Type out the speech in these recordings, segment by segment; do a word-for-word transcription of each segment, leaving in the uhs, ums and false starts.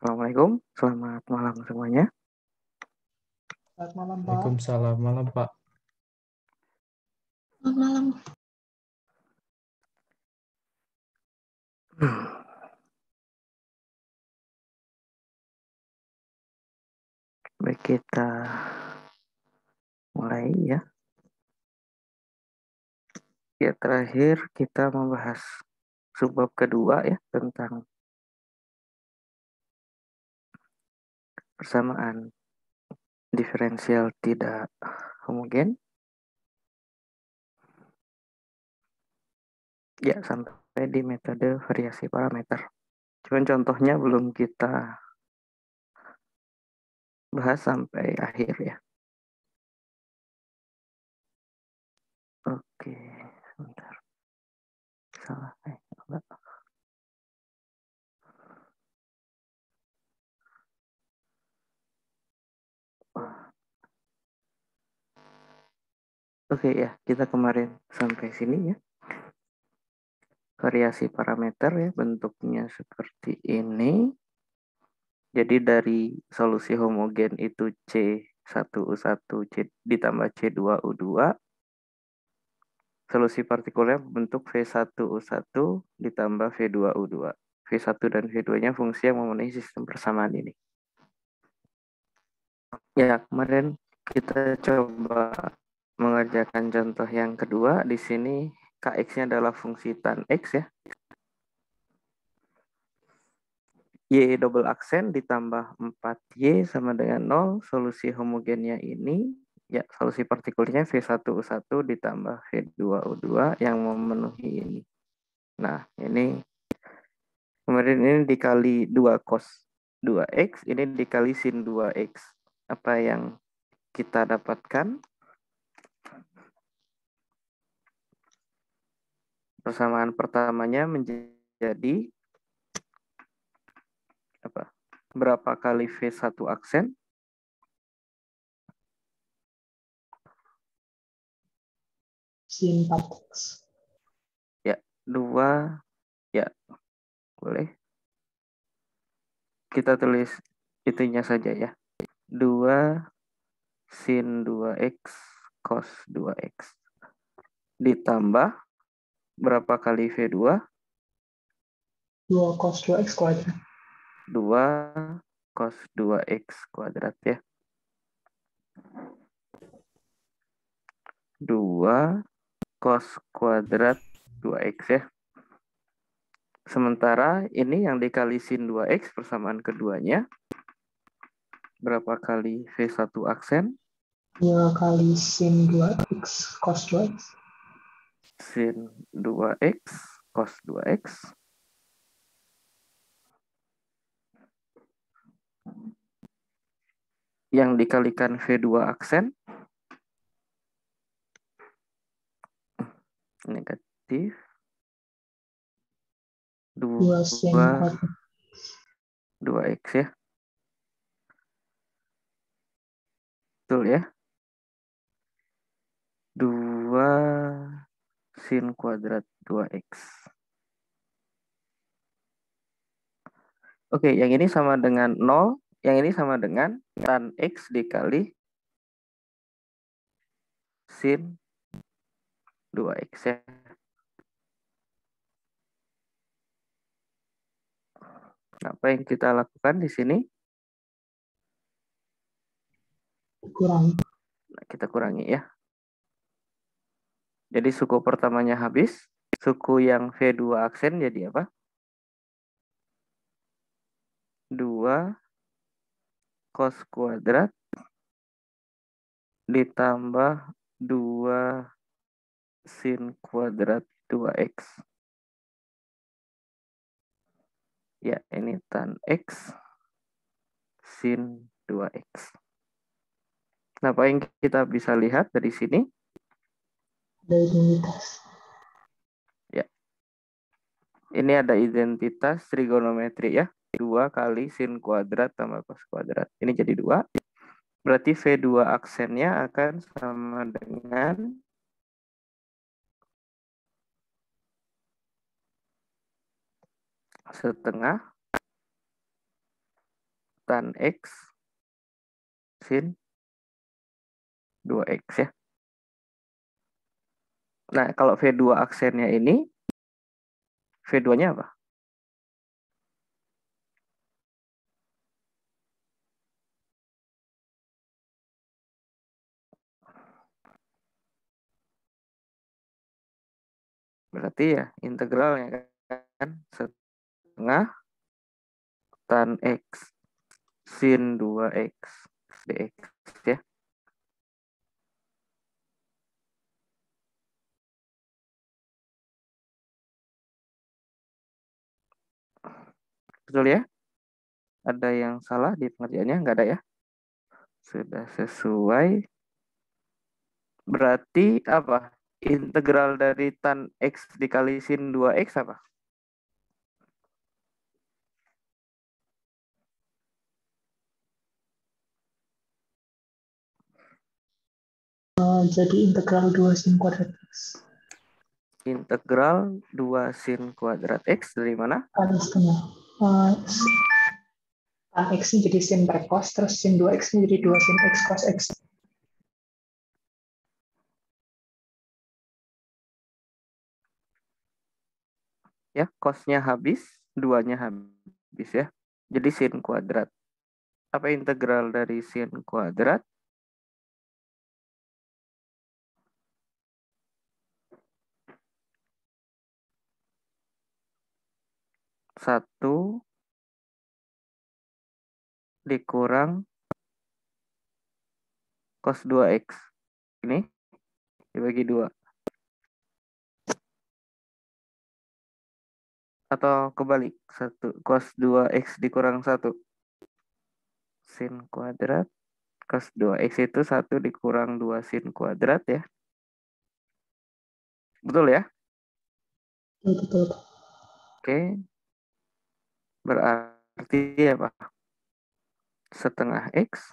Assalamualaikum, selamat malam semuanya. Selamat malam, Pak. Waalaikumsalam, malam Pak. Selamat malam. Hmm. Baik, kita mulai ya. Ya, terakhir kita membahas subbab kedua ya tentang persamaan diferensial tidak homogen. Ya, sampai di metode variasi parameter. Cuman contohnya belum kita bahas sampai akhir ya. Oke, sebentar. Salah. Eh, enggak. Oke ya, kita kemarin sampai sini ya. Variasi parameter ya, bentuknya seperti ini. Jadi dari solusi homogen itu C satu U satu C ditambah C dua U dua. Solusi partikuler bentuk V satu U satu ditambah V dua U dua. V satu dan V dua-nya fungsi yang memenuhi sistem persamaan ini. Ya, kemarin kita coba mengerjakan contoh yang kedua. Di sini K X-nya adalah fungsi tan X ya. Y double aksen ditambah empat Y sama dengan nol. Solusi homogennya ini, ya solusi partikulernya V satu U satu ditambah V dua U dua yang memenuhi ini. Nah, ini kemarin ini dikali dua cos dua X, ini dikali sin dua X. Apa yang kita dapatkan? Persamaan pertamanya menjadi apa? Berapa kali V satu aksen? Sin empat X. Ya, dua, ya, boleh. Kita tulis itunya saja ya. dua sin dua X cos dua X. Ditambah berapa kali V dua? dua cos dua X kuadrat. dua cos dua X kuadrat ya. dua cos kuadrat dua X ya. Sementara ini yang dikali sin dua X persamaan keduanya. Berapa kali V satu aksen? dua kali sin dua X cos dua X. Sin dua X cos dua X. Yang dikalikan V dua aksen. Negatif. dua sin kuadrat. dua X ya. Betul ya. dua sin kuadrat dua X. Oke, yang ini sama dengan nol. Yang ini sama dengan tan X dikali sin dua X ya. Apa yang kita lakukan di sini? Kurang. Nah, kita kurangi ya. Jadi suku pertamanya habis. Suku yang V dua aksen jadi apa? dua cos kuadrat ditambah dua sin kuadrat dua X. Ya, ini tan X sin dua X. Nah, apa yang kita bisa lihat dari sini? Ada identitas. Ya. Ini ada identitas trigonometri ya. dua kali sin kuadrat tambah cos kuadrat. Ini jadi dua. Berarti V dua aksennya akan sama dengan setengah tan X sin dua X ya. Nah, kalau V dua aksennya ini, V dua-nya apa? Berarti ya integralnya kan setengah tan X sin dua X dx ya. Betul ya? Ada yang salah di pengerjaannya? Nggak ada ya? Sudah sesuai. Berarti apa? Integral dari tan X dikali sin dua X apa? Uh, jadi integral dua sin kuadrat X. Integral dua sin kuadrat X dari mana? Kali setengah. Uh, tan X-nya jadi sin per cos, terus sin dua X-nya jadi dua sin X cos X. Ya, cosnya habis, duanya habis ya. Jadi sin kuadrat. Apa integral dari sin kuadrat? Satu dikurang cos dua X. Ini dibagi dua. Atau kebalik, satu cos dua X dikurang satu. Sin kuadrat cos dua X itu satu dikurang dua sin kuadrat ya. Betul ya? Betul. Oke. Berarti apa? Setengah X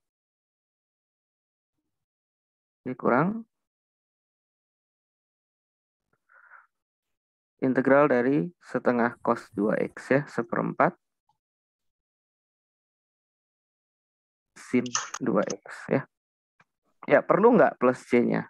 dikurang integral dari setengah cos dua X ya, seperempat sin dua X ya. Ya, perlu nggak plus C-nya?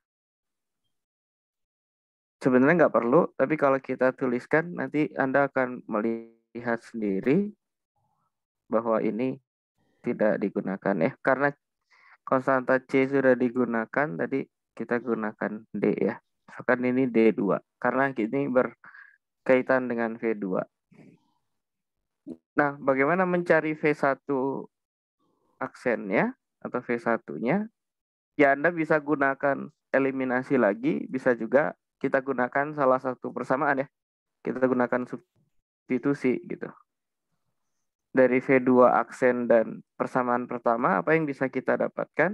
Sebenarnya nggak perlu, tapi kalau kita tuliskan nanti Anda akan melihat sendiri bahwa ini tidak digunakan ya. Karena konstanta C sudah digunakan, tadi kita gunakan D ya. Misalkan ini D dua, karena ini berkaitan dengan V dua. Nah, bagaimana mencari V satu aksennya atau V satu-nya? Ya, Anda bisa gunakan eliminasi lagi, bisa juga kita gunakan salah satu persamaan ya. Kita gunakan substitusi gitu. Dari V dua aksen dan persamaan pertama, apa yang bisa kita dapatkan?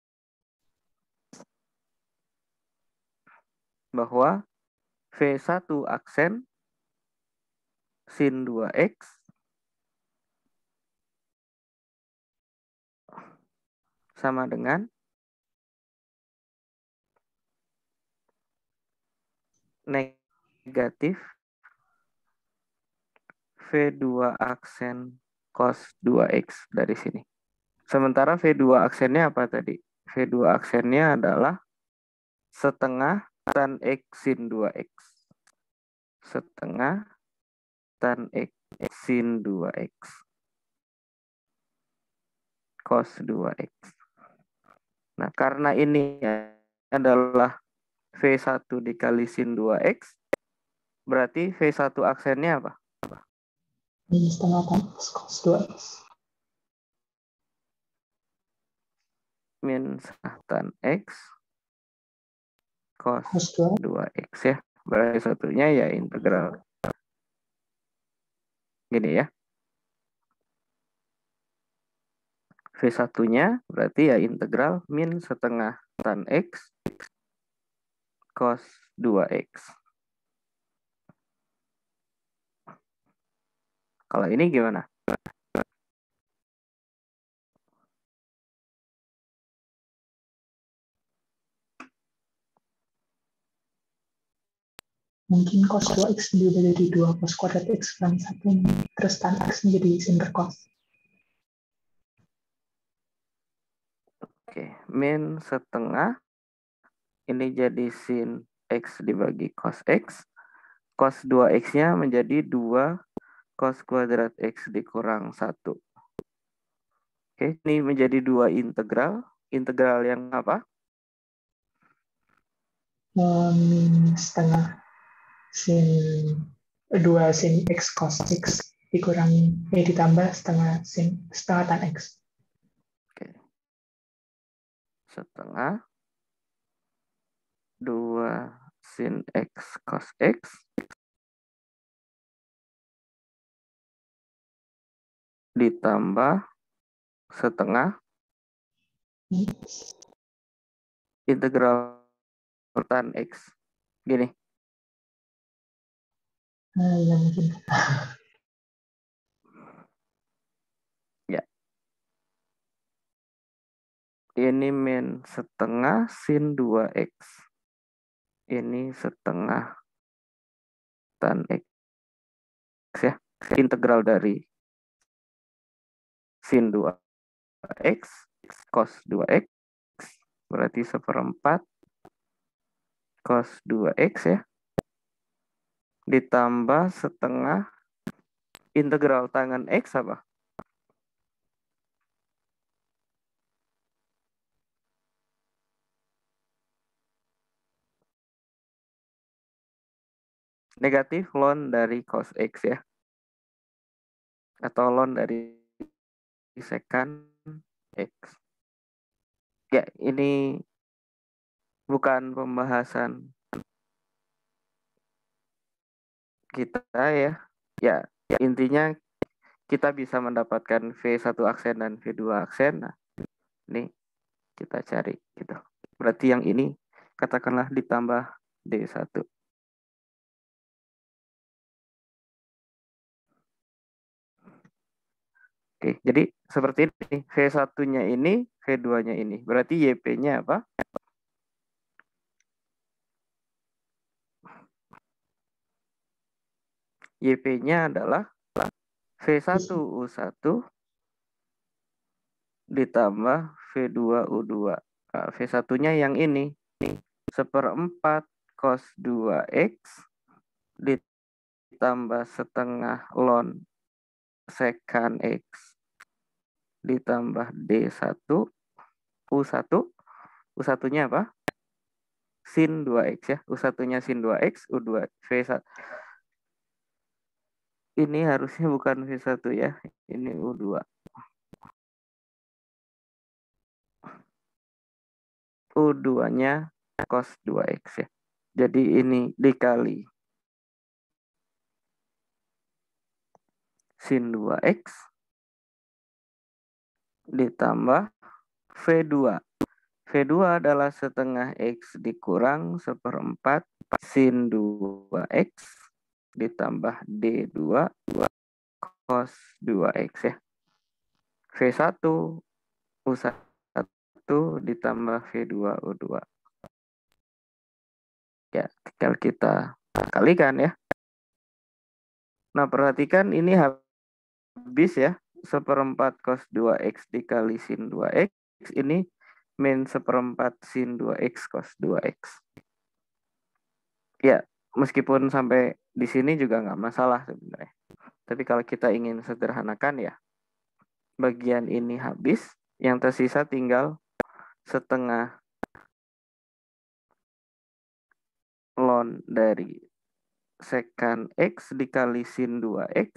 Bahwa V satu aksen sin dua X sama dengan negatif V dua aksen cos dua X dari sini. Sementara V dua aksennya apa tadi? V dua aksennya adalah setengah tan X sin dua X. Setengah tan X sin dua X. Cos dua X. Nah, karena ini adalah V satu dikali sin dua X, berarti V satu aksennya apa? Min setengah tan X cos dua X. Min setengah tan X cos Cos dua X ya. Berarti satunya ya integral. Gini ya. V satunya berarti ya integral min setengah tan X cos dua X. Kalau ini gimana? Mungkin cos dua X diubah jadi dua cos kuadrat X kurang satu, terus tan X menjadi sin per cos. Oke, min setengah. Ini jadi sin X dibagi cos X. Cos dua X-nya menjadi dua cos kuadrat X dikurang satu. Oke, ini menjadi dua integral. Integral yang apa? Min setengah sin dua sin X cos X dikurangi eh ditambah setengah sin setengah tan X. Oke. Setengah dua sin X cos X ditambah setengah integral tan X. Gini. Nah, ya mungkin. Ya. Ini min setengah sin dua X. Ini setengah tan X. Ya. Integral dari sin dua X cos dua X berarti seperempat cos dua X ya. Ditambah setengah integral tangen X apa? Negatif ln dari cos X ya. Atau ln dari secant X. Ya, ini bukan pembahasan kita ya. Ya, intinya kita bisa mendapatkan V satu aksen dan V dua aksen. Nah, ini kita cari gitu. Berarti yang ini katakanlah ditambah D satu. Oke, jadi seperti ini. V satu-nya ini, V dua-nya ini. Berarti Y P-nya apa? Y P-nya adalah V satu U satu ditambah V dua U dua. Nah, V satu-nya yang ini. Seperempat cos dua X ditambah setengah ln secant X ditambah D satu U satu. U satu-nya apa? Sin dua X ya. U satu-nya sin dua X, U dua V satu. Ini harusnya bukan V satu ya. Ini U dua. U dua-nya cos dua X ya. Jadi ini dikali sin dua X ditambah V dua. V dua adalah setengah X dikurang seperempat sin dua X ditambah D dua cos dua X ya. V satu U satu ditambah V dua U dua. Ya, tinggal kita kalikan ya. Nah, perhatikan ini habis ya. Seperempat cos dua X dikali sin dua X. Ini min seperempat sin dua X cos dua X. Ya, meskipun sampai di sini juga nggak masalah sebenarnya. Tapi kalau kita ingin sederhanakan ya, bagian ini habis. Yang tersisa tinggal setengah ln dari secant X dikali sin dua X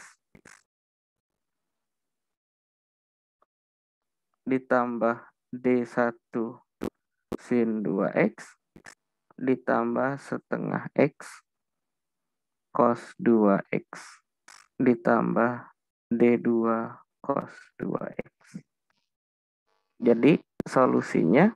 ditambah D satu sin dua X ditambah setengah X cos dua X ditambah D dua cos dua X. Jadi solusinya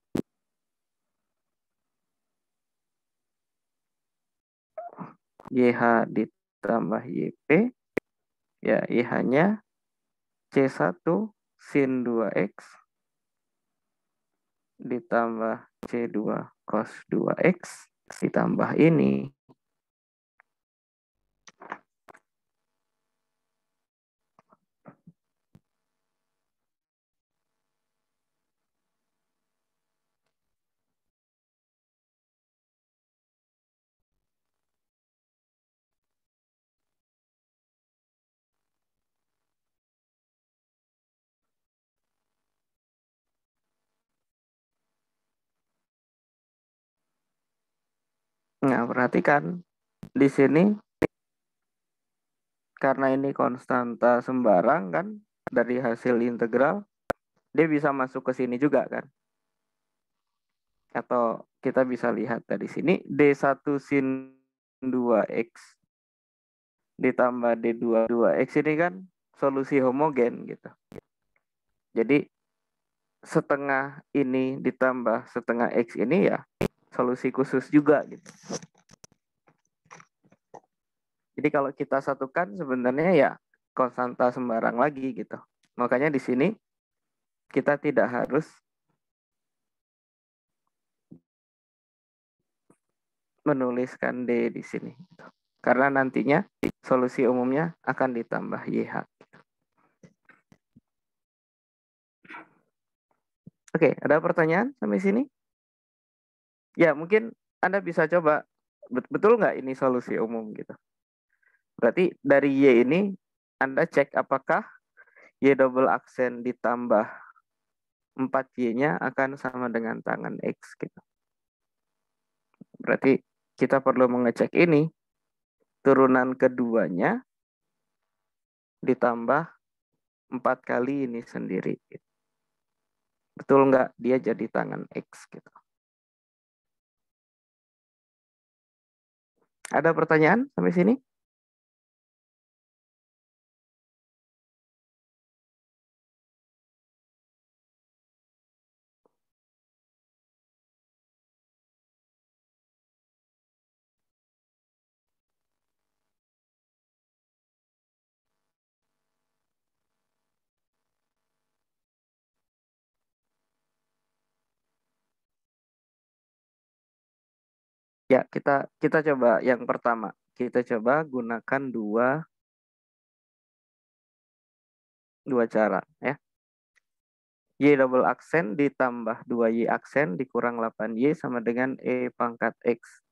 Y H ditambah Y P, ya Y H-nya C satu sin dua X ditambah C dua cos dua X ditambah ini Nah, perhatikan di sini karena ini konstanta sembarang kan dari hasil integral, dia bisa masuk ke sini juga kan. Atau kita bisa lihat dari sini D satu sin dua X ditambah D dua dua X ini kan solusi homogen gitu. Jadi setengah ini ditambah setengah X ini ya solusi khusus juga gitu. Jadi kalau kita satukan sebenarnya ya konstanta sembarang lagi gitu. Makanya di sini kita tidak harus menuliskan D di sini. Gitu. Karena nantinya solusi umumnya akan ditambah Y H. Oke, ada pertanyaan sampai sini? Ya, mungkin Anda bisa coba, betul nggak ini solusi umum gitu. Berarti dari Y ini, Anda cek apakah Y double aksen ditambah empat Y-nya akan sama dengan tangan X gitu. Berarti kita perlu mengecek ini, turunan keduanya ditambah empat kali ini sendiri. Gitu. Betul nggak dia jadi tangan X gitu. Ada pertanyaan sampai sini? Ya, kita kita coba yang pertama. Kita coba gunakan dua dua cara ya. Y double aksen ditambah dua Y aksen dikurang delapan Y sama dengan E pangkat X.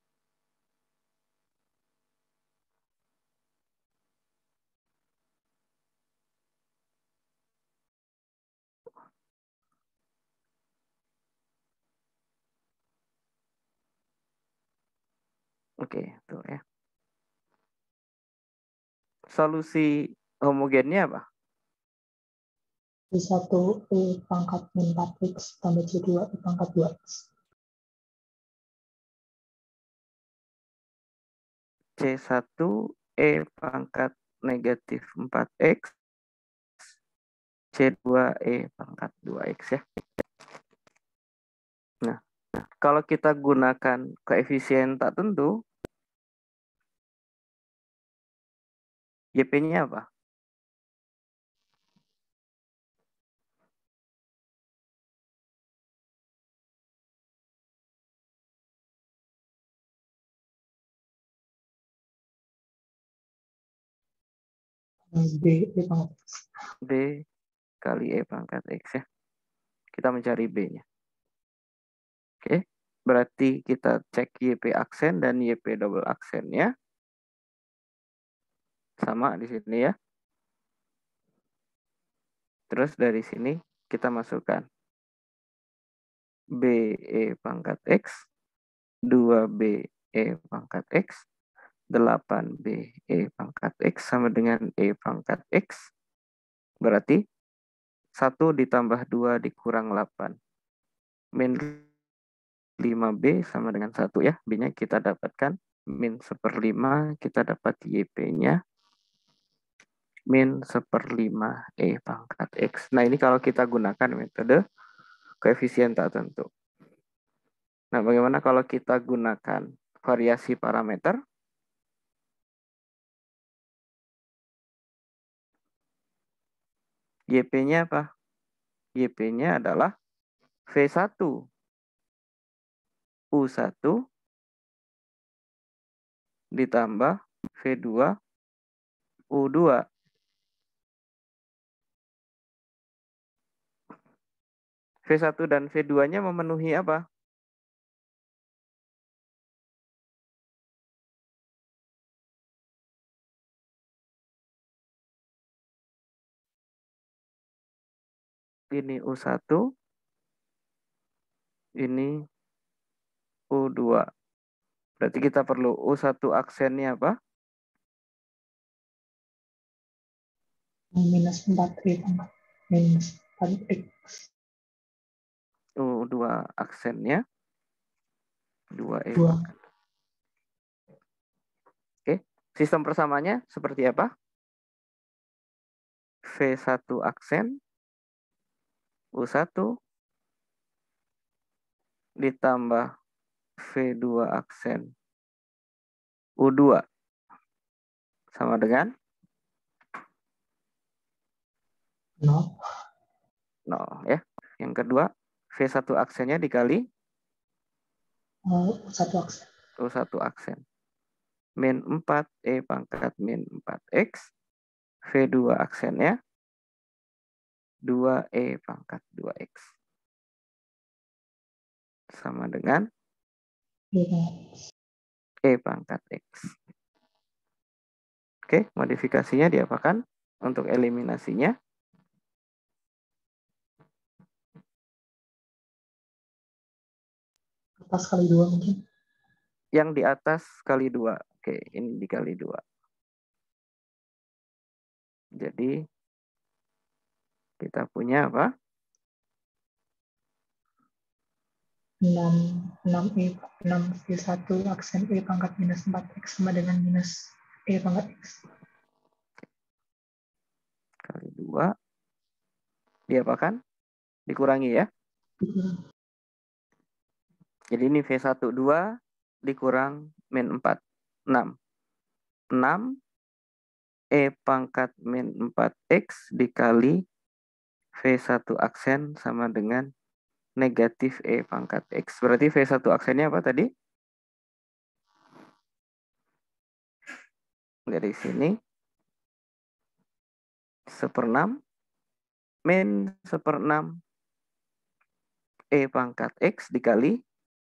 Oke, tuh ya. Solusi homogennya apa? C satu E pangkat min empat X tambah C dua E pangkat dua X. C satu E pangkat negatif empat X, C dua E pangkat dua X ya. Nah, kalau kita gunakan koefisien tak tentu, Y P-nya apa? B E pangkat X. B kali E pangkat X ya. Kita mencari B-nya. Oke, berarti kita cek Y P aksen dan Y P double aksennya. Sama di sini ya. Terus dari sini kita masukkan B E pangkat X, dua B E pangkat X, delapan B E pangkat X sama dengan E pangkat X. Berarti satu ditambah dua dikurang delapan. Min lima B sama dengan satu ya. B-nya kita dapatkan. Min seperlima kita dapat Y P-nya. Min seperlima E pangkat X. Nah ini kalau kita gunakan metode koefisien tak tentu. Nah bagaimana kalau kita gunakan variasi parameter? Y P-nya apa? Y P-nya adalah V satu U satu ditambah V dua U dua. V satu dan V dua-nya memenuhi apa? Ini U satu, ini U dua. Berarti kita perlu U satu aksennya apa? Minus empat E pangkat minus empat X. U dua aksennya dua E dua. pangkat. Oke, sistem persamanya seperti apa? V satu aksen U satu ditambah V dua aksen U dua sama dengan nol. nol ya. Yang kedua, V satu aksennya dikali Uh, satu aksen. U satu aksen. Min empat E pangkat min empat X. V dua aksennya dua E pangkat dua X. Sama dengan E pangkat X. Oke, modifikasinya diapakan? Untuk eliminasinya. Atas kali dua mungkin. Yang di atas kali dua. Oke, ini dikali dua. Jadi, kita punya apa? enam, enam E, enam V satu aksen E pangkat minus empat X sama dengan minus E pangkat X. Kali dua. Diapakan? Dikurangi ya. Dikurangi. Jadi ini V satu dua dikurang min empat. enam. enam E pangkat min empat X dikali V satu aksen sama dengan negatif E pangkat X. Berarti V satu aksennya apa tadi? Dari sini. Seperenam. Min seperenam E pangkat X dikali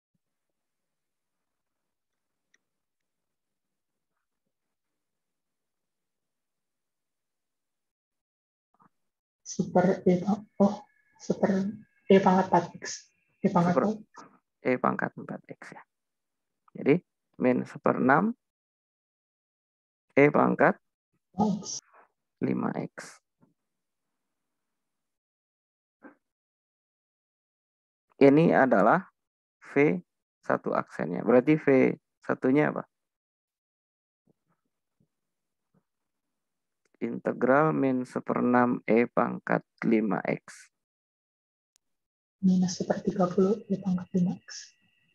Super E oh super E pangkat empat X. E pangkat super, E pangkat empat X ya. Jadi min seperenam E pangkat lima X. Ini adalah V satu aksennya. Berarti V satunya apa? Integral min seperenam E pangkat lima X. Minus seper tiga puluh E pangkat lima X.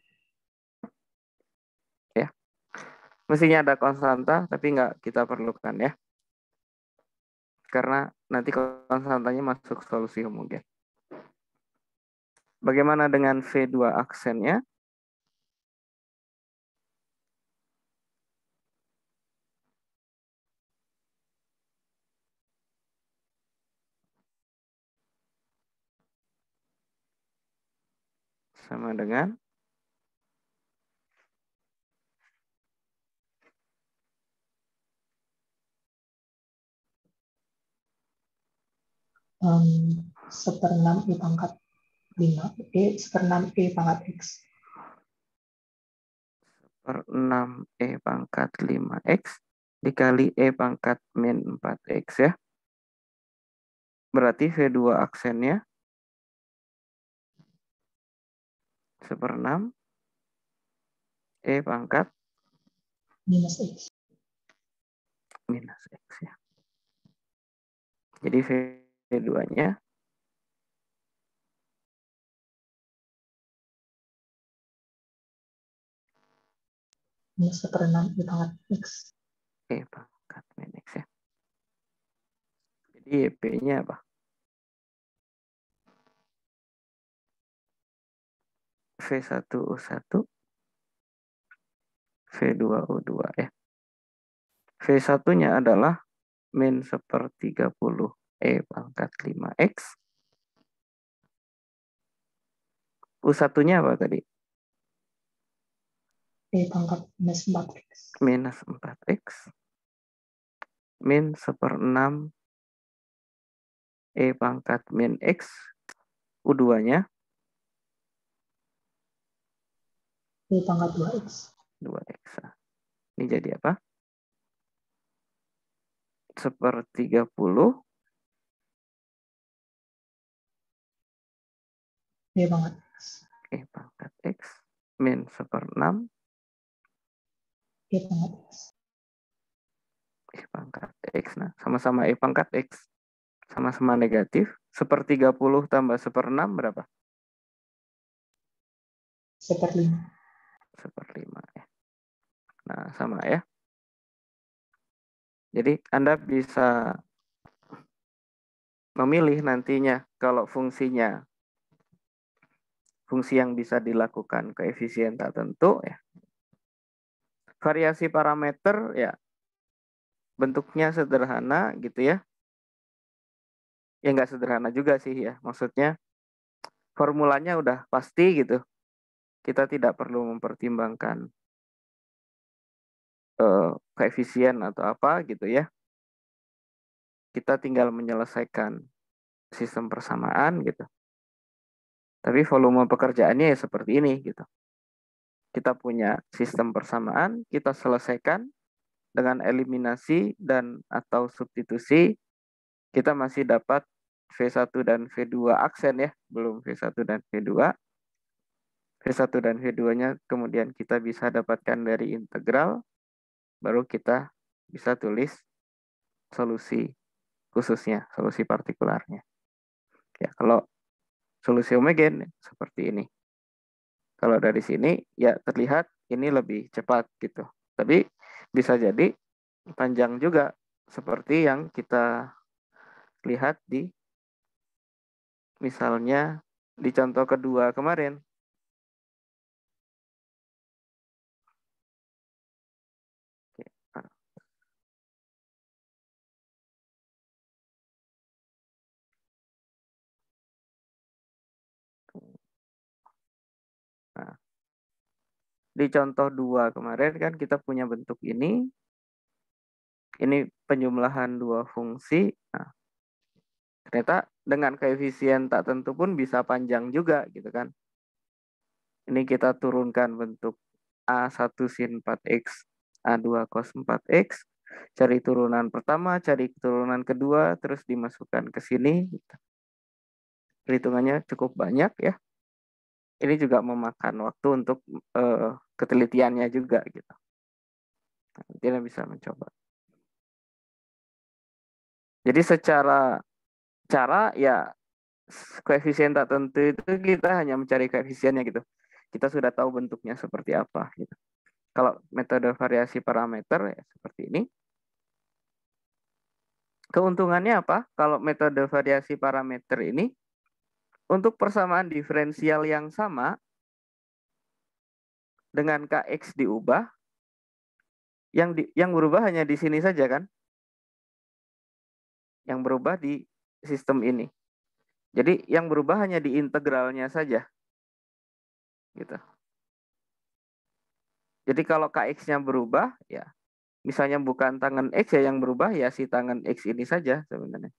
Ya. Mestinya ada konstanta, tapi nggak kita perlukan ya. Karena nanti konstantanya masuk solusi homogen. Bagaimana dengan V dua aksennya? Sama dengan Um, seperenam E pangkat lima E seperenam E pangkat X. per enam E pangkat lima X dikali E pangkat min empat X ya. Berarti V dua aksennya seperenam E pangkat Minus X. Minus X ya. Jadi V dua-nya Minus seperenam E pangkat X. E pangkat min X ya. Jadi Y P-nya apa? V satu U satu V dua U dua ya. V satunya adalah min sepertiga puluh E pangkat lima X. U satunya apa tadi? E pangkat minus empat X. Minus empat X. Min seperenam E pangkat min X. U dua-nya E pangkat dua X. dua X. Ini jadi apa? Sepertiga puluh. Iya banget. E pangkat X min seperenam. Iya banget. E pangkat X. Nah, sama-sama E pangkat X. Sama-sama negatif. Sepertiga puluh tambah seperenam berapa? Seperlima. Seperlima ya. Nah, sama ya. Jadi Anda bisa memilih nantinya kalau fungsinya fungsi yang bisa dilakukan koefisien tak tentu ya. Variasi parameter ya bentuknya sederhana gitu ya. Ya nggak sederhana juga sih ya. Maksudnya formulanya udah pasti gitu. Kita tidak perlu mempertimbangkan uh, koefisien atau apa gitu ya. Kita tinggal menyelesaikan sistem persamaan gitu. Tapi volume pekerjaannya ya seperti ini gitu. Kita punya sistem persamaan, kita selesaikan dengan eliminasi dan atau substitusi, kita masih dapat V satu dan V dua aksen ya, belum V satu dan V dua. V satu dan V dua-nya kemudian kita bisa dapatkan dari integral, baru kita bisa tulis solusi khususnya, solusi partikularnya. Ya, kalau solusi homogen seperti ini. Kalau dari sini ya terlihat ini lebih cepat gitu. Tapi bisa jadi panjang juga seperti yang kita lihat di misalnya di contoh kedua kemarin. Nah, di contoh dua kemarin kan kita punya bentuk ini. Ini penjumlahan dua fungsi. Nah, ternyata dengan koefisien tak tentu pun bisa panjang juga gitu kan. Ini kita turunkan bentuk A satu sin empat X, A dua cos empat X. Cari turunan pertama, cari turunan kedua, terus dimasukkan ke sini. Perhitungannya cukup banyak ya. Ini juga memakan waktu untuk uh, ketelitiannya juga gitu. Nanti Anda bisa mencoba. Jadi secara cara ya koefisien tak tentu itu kita hanya mencari koefisiennya gitu. Kita sudah tahu bentuknya seperti apa gitu. Kalau metode variasi parameter ya seperti ini. Keuntungannya apa? Kalau metode variasi parameter ini untuk persamaan diferensial yang sama dengan Kx diubah, yang di, yang berubah hanya di sini saja kan? Yang berubah di sistem ini. Jadi yang berubah hanya di integralnya saja. Gitu. Jadi kalau Kx-nya berubah, ya misalnya bukan tangan X ya yang berubah, ya si tangan X ini saja sebenarnya.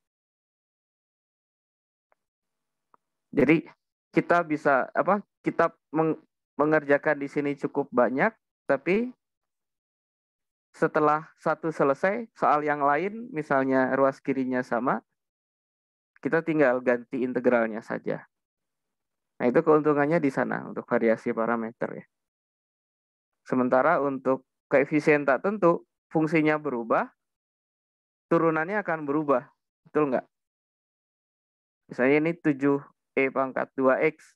Jadi kita bisa apa? Kita meng, mengerjakan di sini cukup banyak, tapi setelah satu selesai, soal yang lain, misalnya ruas kirinya sama, kita tinggal ganti integralnya saja. Nah, itu keuntungannya di sana untuk variasi parameter ya. Sementara untuk koefisien tak tentu, fungsinya berubah, turunannya akan berubah. Betul nggak? Misalnya ini tujuh E pangkat dua X.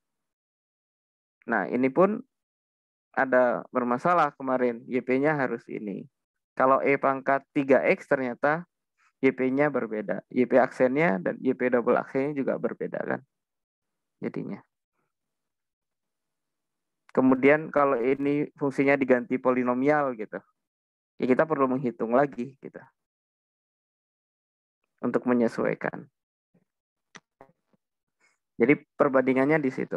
Nah, ini pun ada bermasalah kemarin. Y P-nya harus ini. Kalau E pangkat tiga X ternyata Y P-nya berbeda. Y P aksennya dan Y P double aksennya juga berbeda kan. Jadinya. Kemudian kalau ini fungsinya diganti polinomial gitu. Ya kita perlu menghitung lagi gitu. Untuk menyesuaikan. Jadi perbandingannya di situ.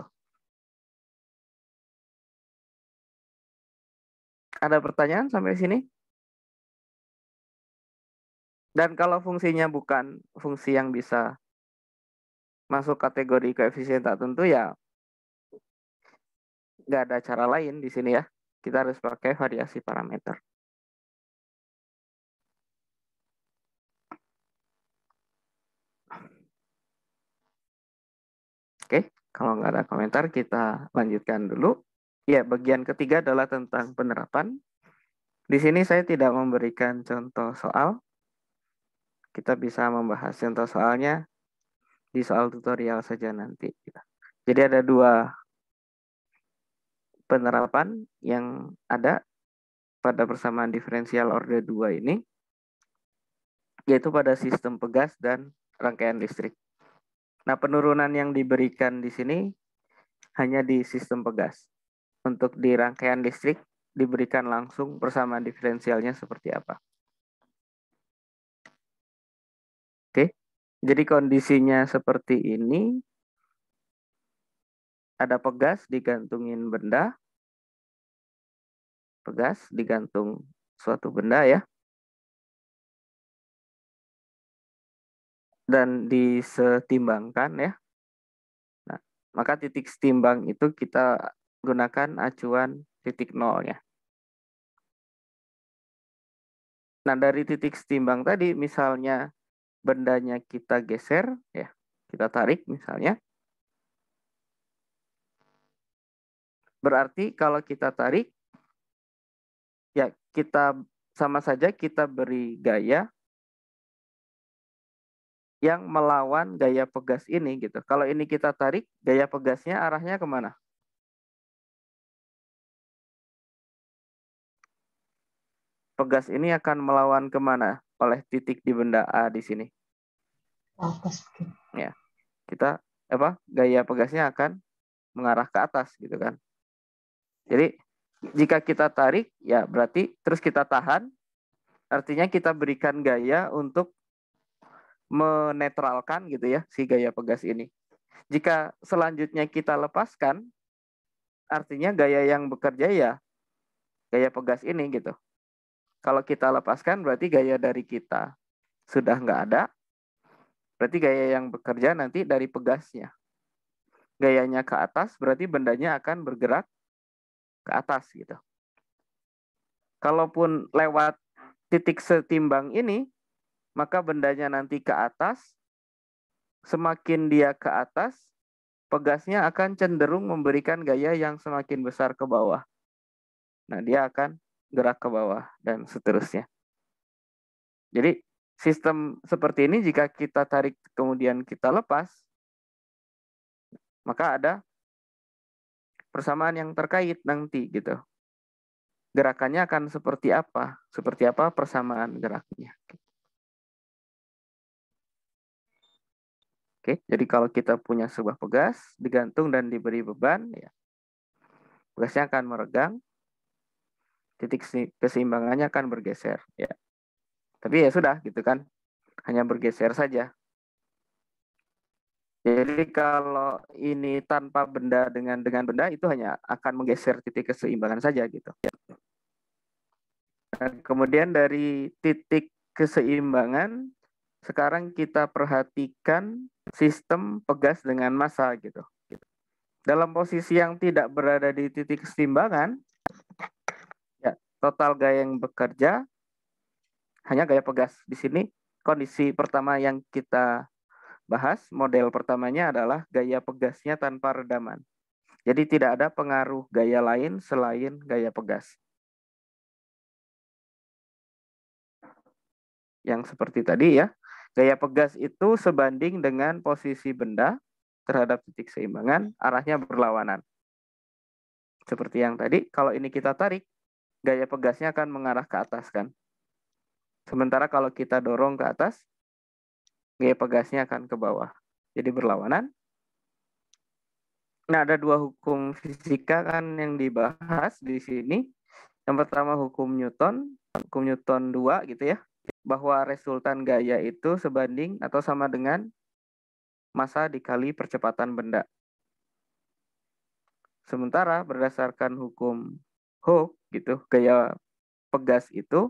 Ada pertanyaan sampai sini? Dan kalau fungsinya bukan fungsi yang bisa masuk kategori koefisien tak tentu ya nggak ada cara lain di sini ya. kita harus pakai variasi parameter. Oke, kalau nggak ada komentar, kita lanjutkan dulu. Ya, bagian ketiga adalah tentang penerapan. Di sini saya tidak memberikan contoh soal. Kita bisa membahas contoh soalnya di soal tutorial saja nanti. Jadi ada dua penerapan yang ada pada persamaan diferensial orde dua ini, yaitu pada sistem pegas dan rangkaian listrik. Nah, penurunan yang diberikan di sini hanya di sistem pegas. Untuk di rangkaian listrik diberikan langsung persamaan diferensialnya seperti apa. Oke, jadi kondisinya seperti ini. Ada pegas digantungin benda. Pegas digantung suatu benda ya. Dan disetimbangkan ya. Nah, maka titik setimbang itu kita gunakan acuan titik nolnya. Nah, dari titik setimbang tadi misalnya bendanya kita geser ya, kita tarik misalnya. Berarti kalau kita tarik ya kita sama saja kita beri gaya yang melawan gaya pegas ini gitu. Kalau ini kita tarik, gaya pegasnya arahnya kemana? Pegas ini akan melawan kemana oleh titik di benda A di sini? Atas. Ya, kita apa? Gaya pegasnya akan mengarah ke atas gitu kan. Jadi jika kita tarik, ya berarti terus kita tahan, artinya kita berikan gaya untuk menetralkan gitu ya si gaya pegas ini. Jika selanjutnya kita lepaskan, artinya gaya yang bekerja ya gaya pegas ini gitu. Kalau kita lepaskan berarti gaya dari kita sudah nggak ada, berarti gaya yang bekerja nanti dari pegasnya. Gayanya ke atas berarti bendanya akan bergerak ke atas gitu. Kalaupun lewat titik setimbang ini, maka bendanya nanti ke atas, semakin dia ke atas, pegasnya akan cenderung memberikan gaya yang semakin besar ke bawah. Nah, dia akan gerak ke bawah dan seterusnya. Jadi, sistem seperti ini jika kita tarik kemudian kita lepas, maka ada persamaan yang terkait nanti gitu. Gerakannya akan seperti apa? Seperti apa persamaan geraknya. Oke, jadi kalau kita punya sebuah pegas digantung dan diberi beban, ya, pegasnya akan meregang, titik keseimbangannya akan bergeser. Ya, tapi ya sudah gitu kan, hanya bergeser saja. Jadi kalau ini tanpa benda dengan dengan benda itu hanya akan menggeser titik keseimbangan saja gitu. Dan kemudian dari titik keseimbangan sekarang kita perhatikan sistem pegas dengan massa gitu. Dalam posisi yang tidak berada di titik keseimbangan, ya, total gaya yang bekerja hanya gaya pegas. Di sini kondisi pertama yang kita bahas, model pertamanya adalah gaya pegasnya tanpa redaman. Jadi tidak ada pengaruh gaya lain selain gaya pegas. Yang seperti tadi ya, gaya pegas itu sebanding dengan posisi benda terhadap titik keseimbangan, arahnya berlawanan. Seperti yang tadi, kalau ini kita tarik, gaya pegasnya akan mengarah ke atas kan. Sementara kalau kita dorong ke atas, gaya pegasnya akan ke bawah. Jadi berlawanan. Nah, ada dua hukum fisika kan yang dibahas di sini. Yang pertama hukum Newton, hukum Newton dua gitu ya, bahwa resultan gaya itu sebanding atau sama dengan massa dikali percepatan benda. Sementara berdasarkan hukum Hooke gitu, gaya pegas itu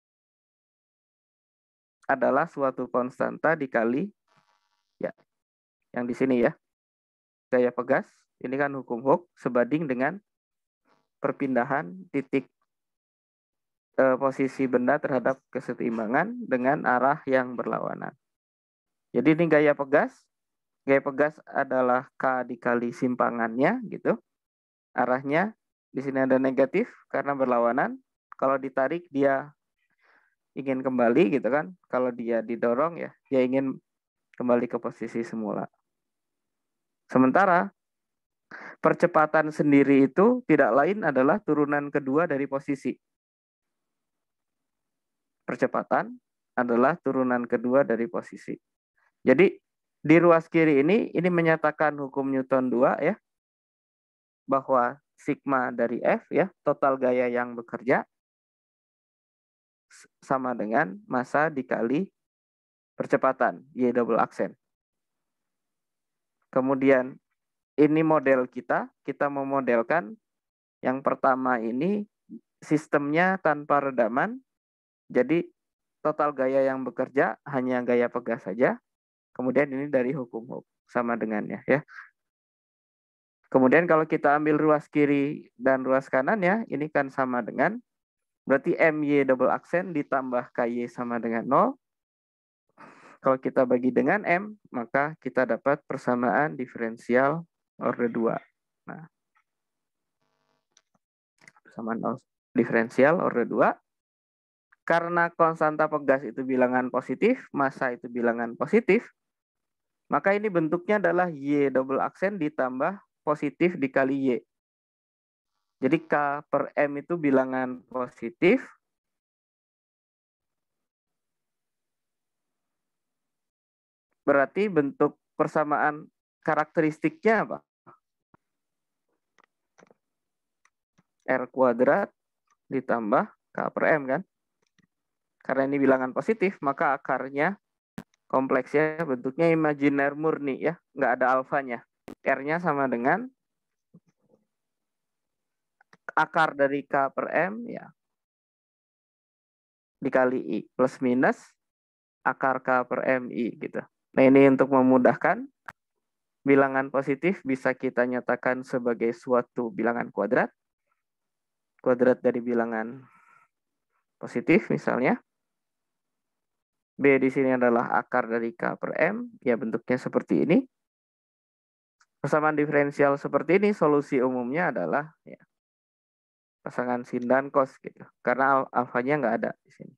adalah suatu konstanta dikali ya, yang di sini ya, gaya pegas, ini kan hukum Hooke sebanding dengan perpindahan titik eh, posisi benda terhadap keseimbangan dengan arah yang berlawanan. Jadi ini gaya pegas. Gaya pegas adalah K dikali simpangannya gitu. Arahnya di sini ada negatif karena berlawanan. Kalau ditarik dia ingin kembali gitu kan. Kalau dia didorong ya dia ingin kembali ke posisi semula. Sementara percepatan sendiri itu tidak lain adalah turunan kedua dari posisi. Percepatan adalah turunan kedua dari posisi. Jadi di ruas kiri ini ini menyatakan hukum Newton dua ya, bahwa sigma dari F ya, total gaya yang bekerja sama dengan massa dikali percepatan Y double aksen. Kemudian ini model kita, kita memodelkan yang pertama ini sistemnya tanpa redaman. Jadi total gaya yang bekerja hanya gaya pegas saja. Kemudian ini dari hukum Hooke sama dengannya ya. Kemudian kalau kita ambil ruas kiri dan ruas kanan ya, ini kan sama dengan berarti M Y double aksen ditambah K Y sama dengan nol. Kalau kita bagi dengan M, maka kita dapat persamaan diferensial orde dua. Nah, persamaan diferensial orde dua. Karena konstanta pegas itu bilangan positif, massa itu bilangan positif, maka ini bentuknya adalah Y double aksen ditambah positif dikali Y. Jadi K per M itu bilangan positif. Berarti bentuk persamaan karakteristiknya apa? R kuadrat ditambah K per M kan? Karena ini bilangan positif, maka akarnya kompleksnya bentuknya imajiner murni ya, nggak ada alfanya. R-nya sama dengan akar dari K per M ya dikali I plus minus akar K per M I gitu. Nah ini untuk memudahkan, bilangan positif bisa kita nyatakan sebagai suatu bilangan kuadrat. Kuadrat dari bilangan positif misalnya. B di sini adalah akar dari K per M, ya bentuknya seperti ini. Persamaan diferensial seperti ini, solusi umumnya adalah ya, pasangan sin dan cos gitu. Karena alfanya nggak ada di sini.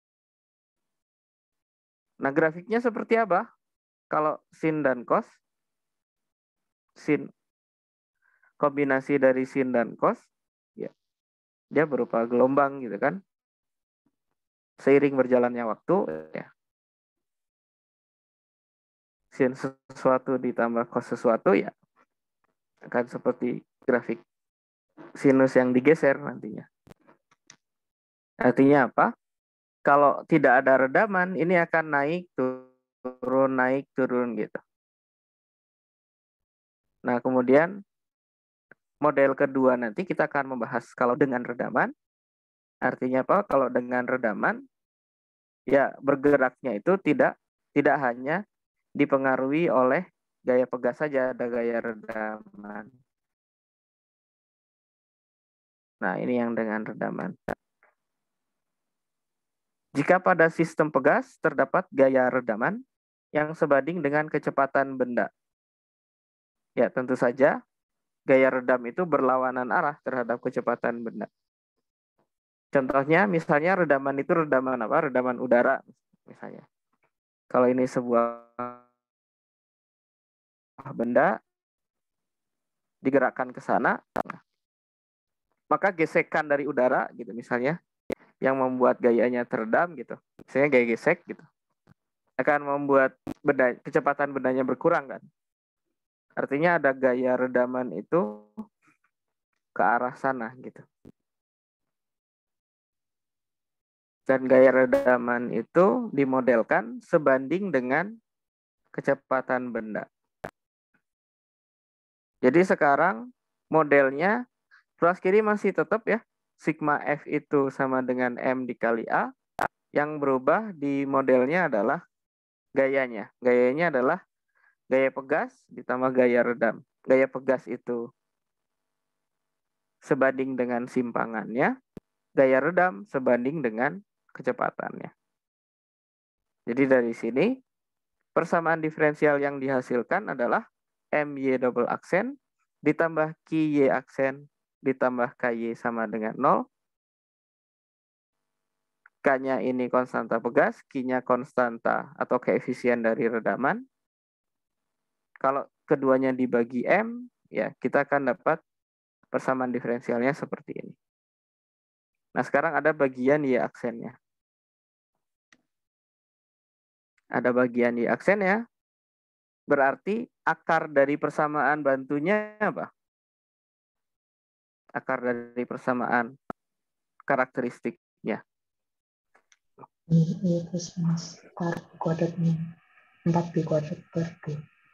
Nah grafiknya seperti apa? Kalau sin dan cos, sin kombinasi dari sin dan cos, ya dia berupa gelombang gitu kan. Seiring berjalannya waktu, ya sin sesuatu ditambah cos sesuatu ya akan seperti grafik sinus yang digeser nantinya. Artinya apa? Kalau tidak ada redaman, ini akan naik, turun, naik, turun gitu. Nah, kemudian model kedua nanti kita akan membahas kalau dengan redaman. Artinya apa? Kalau dengan redaman, ya bergeraknya itu tidak tidak hanya dipengaruhi oleh gaya pegas saja, ada gaya redaman. Nah, ini yang dengan redaman. Jika pada sistem pegas terdapat gaya redaman yang sebanding dengan kecepatan benda. Ya, tentu saja gaya redam itu berlawanan arah terhadap kecepatan benda. Contohnya, misalnya redaman itu redaman apa? Redaman udara, misalnya. Kalau ini sebuah benda digerakkan ke sana, maka gesekan dari udara, gitu misalnya, yang membuat gayanya teredam, gitu. Misalnya gaya gesek, gitu, akan membuat benda, kecepatan bendanya berkurang, kan? Artinya ada gaya redaman itu ke arah sana, gitu. Dan gaya redaman itu dimodelkan sebanding dengan kecepatan benda. Jadi sekarang modelnya ruas kiri masih tetap ya, sigma F itu sama dengan M dikali A. Yang berubah di modelnya adalah gayanya. Gayanya adalah gaya pegas ditambah gaya redam. Gaya pegas itu sebanding dengan simpangannya, gaya redam sebanding dengan kecepatannya. Jadi dari sini, persamaan diferensial yang dihasilkan adalah M Y double aksen ditambah Q Y aksen ditambah K Y sama dengan nol. K-nya ini konstanta pegas, Q-nya konstanta atau koefisien dari redaman. Kalau keduanya dibagi M, ya kita akan dapat persamaan diferensialnya seperti ini. Nah, sekarang ada bagian Y aksennya. Ada bagian Y aksennya, berarti akar dari persamaan bantunya apa? Akar dari persamaan karakteristiknya. Ini plus minus akar kuadratnya empat B kuadrat per dua.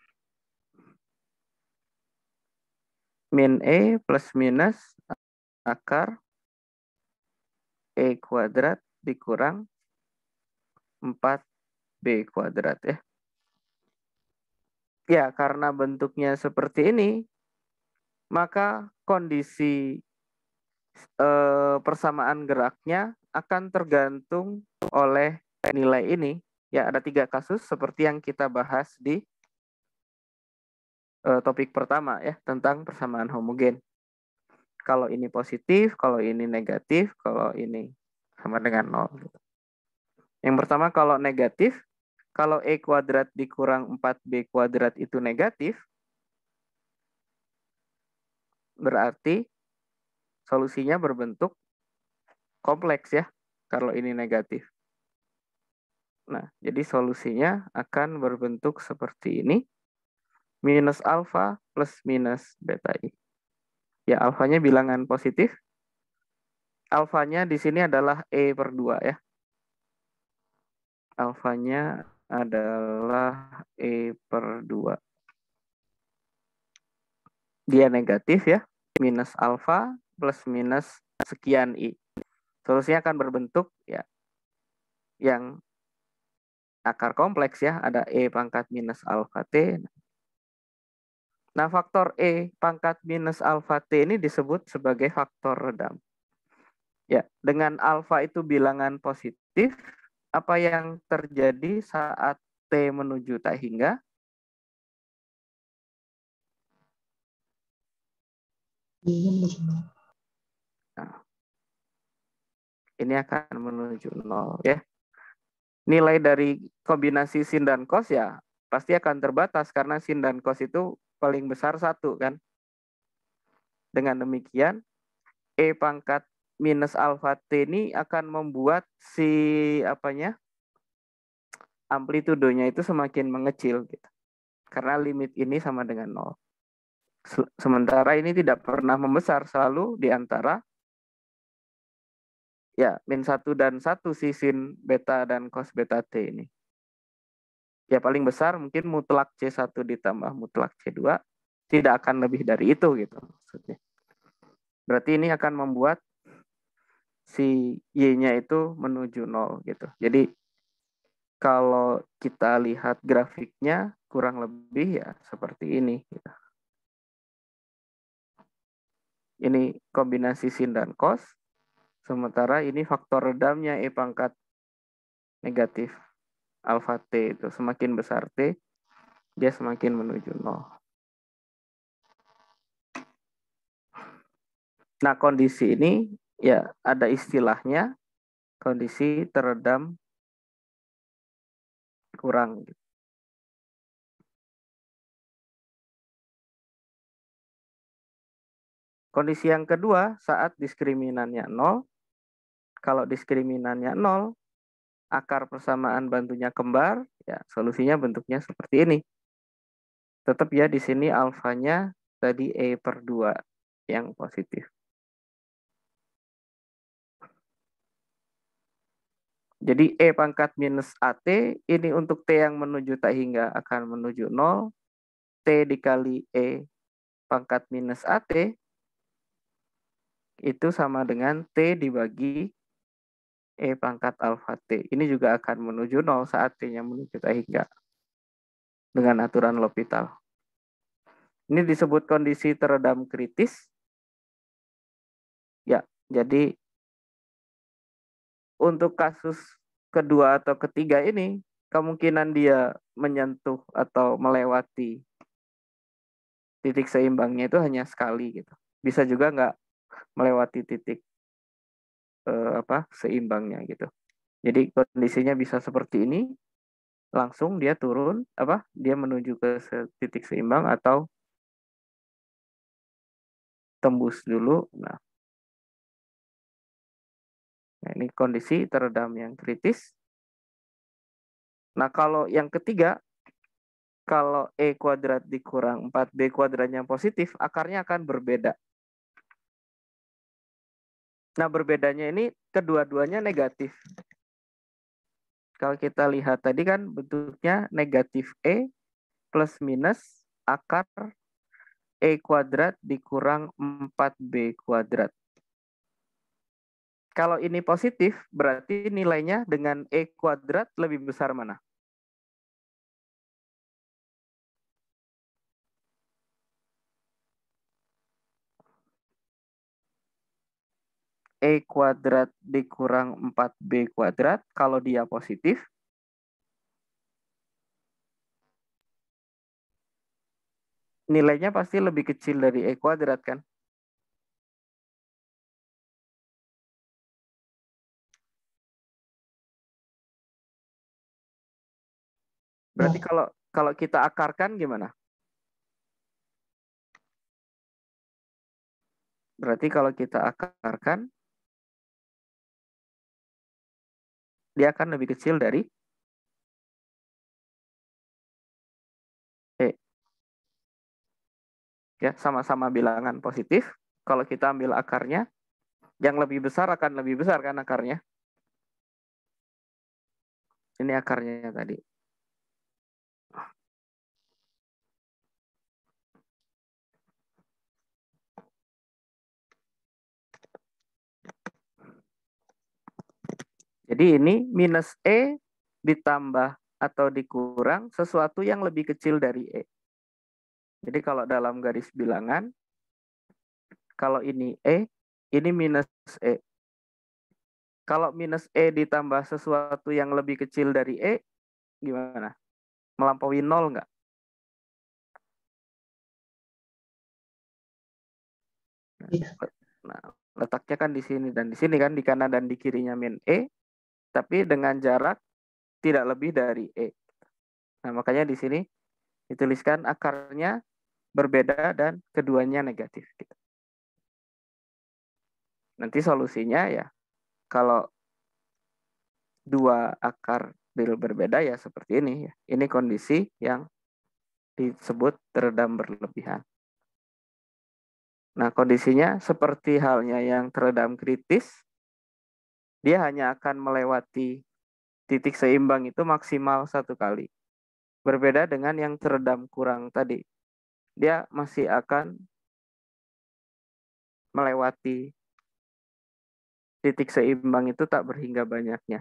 Min E plus minus akar E kuadrat dikurang empat B kuadrat ya. Ya, karena bentuknya seperti ini, maka kondisi eh, persamaan geraknya akan tergantung oleh nilai ini. Ya, ada tiga kasus seperti yang kita bahas di eh, topik pertama ya, tentang persamaan homogen. Kalau ini positif, kalau ini negatif, kalau ini sama dengan nol. Yang pertama kalau negatif, kalau E kuadrat dikurang empat B kuadrat itu negatif, berarti solusinya berbentuk kompleks ya, kalau ini negatif. Nah, jadi solusinya akan berbentuk seperti ini, minus alfa plus minus beta I. Ya, alfanya bilangan positif. Alfanya di sini adalah E per dua ya. Alfanya adalah E per dua. Dia negatif ya, minus alfa plus minus sekian I. Solusinya akan berbentuk ya yang akar kompleks ya, ada E pangkat minus alfa T. Nah, faktor E pangkat minus alfa T ini disebut sebagai faktor redam. Ya, dengan alfa itu bilangan positif, apa yang terjadi saat T menuju tak hingga? Nah, ini akan menuju nol ya. Nilai dari kombinasi sin dan cos ya pasti akan terbatas karena sin dan cos itu paling besar satu kan. Dengan demikian, E pangkat minus alfa T ini akan membuat si apanya amplitudenya itu semakin mengecil gitu. Karena limit ini sama dengan nol. Sementara ini tidak pernah membesar, selalu di antara ya min satu dan satu si sin beta dan cos beta T ini. Ya paling besar mungkin mutlak C satu ditambah mutlak C dua, tidak akan lebih dari itu gitu maksudnya. Berarti ini akan membuat si Y-nya itu menuju nol gitu. Jadi kalau kita lihat grafiknya kurang lebih ya seperti ini. Gitu. Ini kombinasi sin dan cos, sementara ini faktor redamnya E pangkat negatif alfa T itu. Semakin besar T, dia semakin menuju nol. Nah, kondisi ini ya ada istilahnya kondisi teredam kurang. Kondisi yang kedua saat diskriminannya nol. Kalau diskriminannya nol, akar persamaan bantunya kembar, ya solusinya bentuknya seperti ini. Tetap ya di sini alfanya tadi E per dua yang positif. Jadi E pangkat minus A T, ini untuk T yang menuju tak hingga akan menuju nol. T dikali E pangkat minus A T, itu sama dengan T dibagi E pangkat alfa T. Ini juga akan menuju nol saat T-nya menuju tak hingga. Dengan aturan L'Hopital. Ini disebut kondisi teredam kritis. Jadi untuk kasus kedua atau ketiga ini, kemungkinan dia menyentuh atau melewati titik seimbangnya itu hanya sekali gitu. Bisa juga nggak melewati titik eh, apa seimbangnya gitu. Jadi kondisinya bisa seperti ini, langsung dia turun, apa dia menuju ke titik seimbang atau tembus dulu. Nah, nah ini kondisi teredam yang kritis. Nah, kalau yang ketiga, kalau E kuadrat dikurang empat B kuadratnya positif, akarnya akan berbeda. Nah, berbedanya ini kedua-duanya negatif. Kalau kita lihat tadi kan bentuknya negatif E plus minus akar E kuadrat dikurang empat B kuadrat. Kalau ini positif, berarti nilainya dengan E kuadrat lebih besar mana? E kuadrat dikurang empat B kuadrat, kalau dia positif, nilainya pasti lebih kecil dari E kuadrat kan? Berarti Ya, kalau kalau kita akarkan gimana? Berarti kalau kita akarkan, dia akan lebih kecil dari E. Ya, sama-sama bilangan positif. Kalau kita ambil akarnya, yang lebih besar akan lebih besar kan akarnya. Ini akarnya tadi. Jadi ini minus E ditambah atau dikurang sesuatu yang lebih kecil dari E. Jadi kalau dalam garis bilangan, kalau ini E, ini minus E. Kalau minus E ditambah sesuatu yang lebih kecil dari E, gimana? Melampaui nol nggak? iya. Nah, letaknya kan di sini dan di sini kan, di kanan dan di kirinya min E, tapi dengan jarak tidak lebih dari E. Nah, makanya di sini dituliskan akarnya berbeda dan keduanya negatif. Nanti solusinya ya, kalau dua akar bil berbeda ya seperti ini. Ya. Ini kondisi yang disebut teredam berlebihan. Nah, kondisinya seperti halnya yang teredam kritis, dia hanya akan melewati titik seimbang itu maksimal satu kali. Berbeda dengan yang teredam kurang tadi. Dia masih akan melewati titik seimbang itu tak berhingga banyaknya.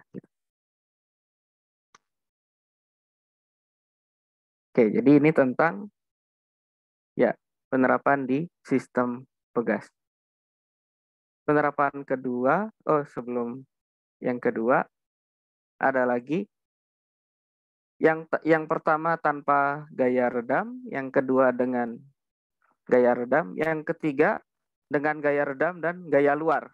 Oke, jadi ini tentang ya penerapan di sistem pegas. Penerapan kedua, oh sebelum yang kedua ada lagi yang yang pertama tanpa gaya redam, yang kedua dengan gaya redam, yang ketiga dengan gaya redam dan gaya luar.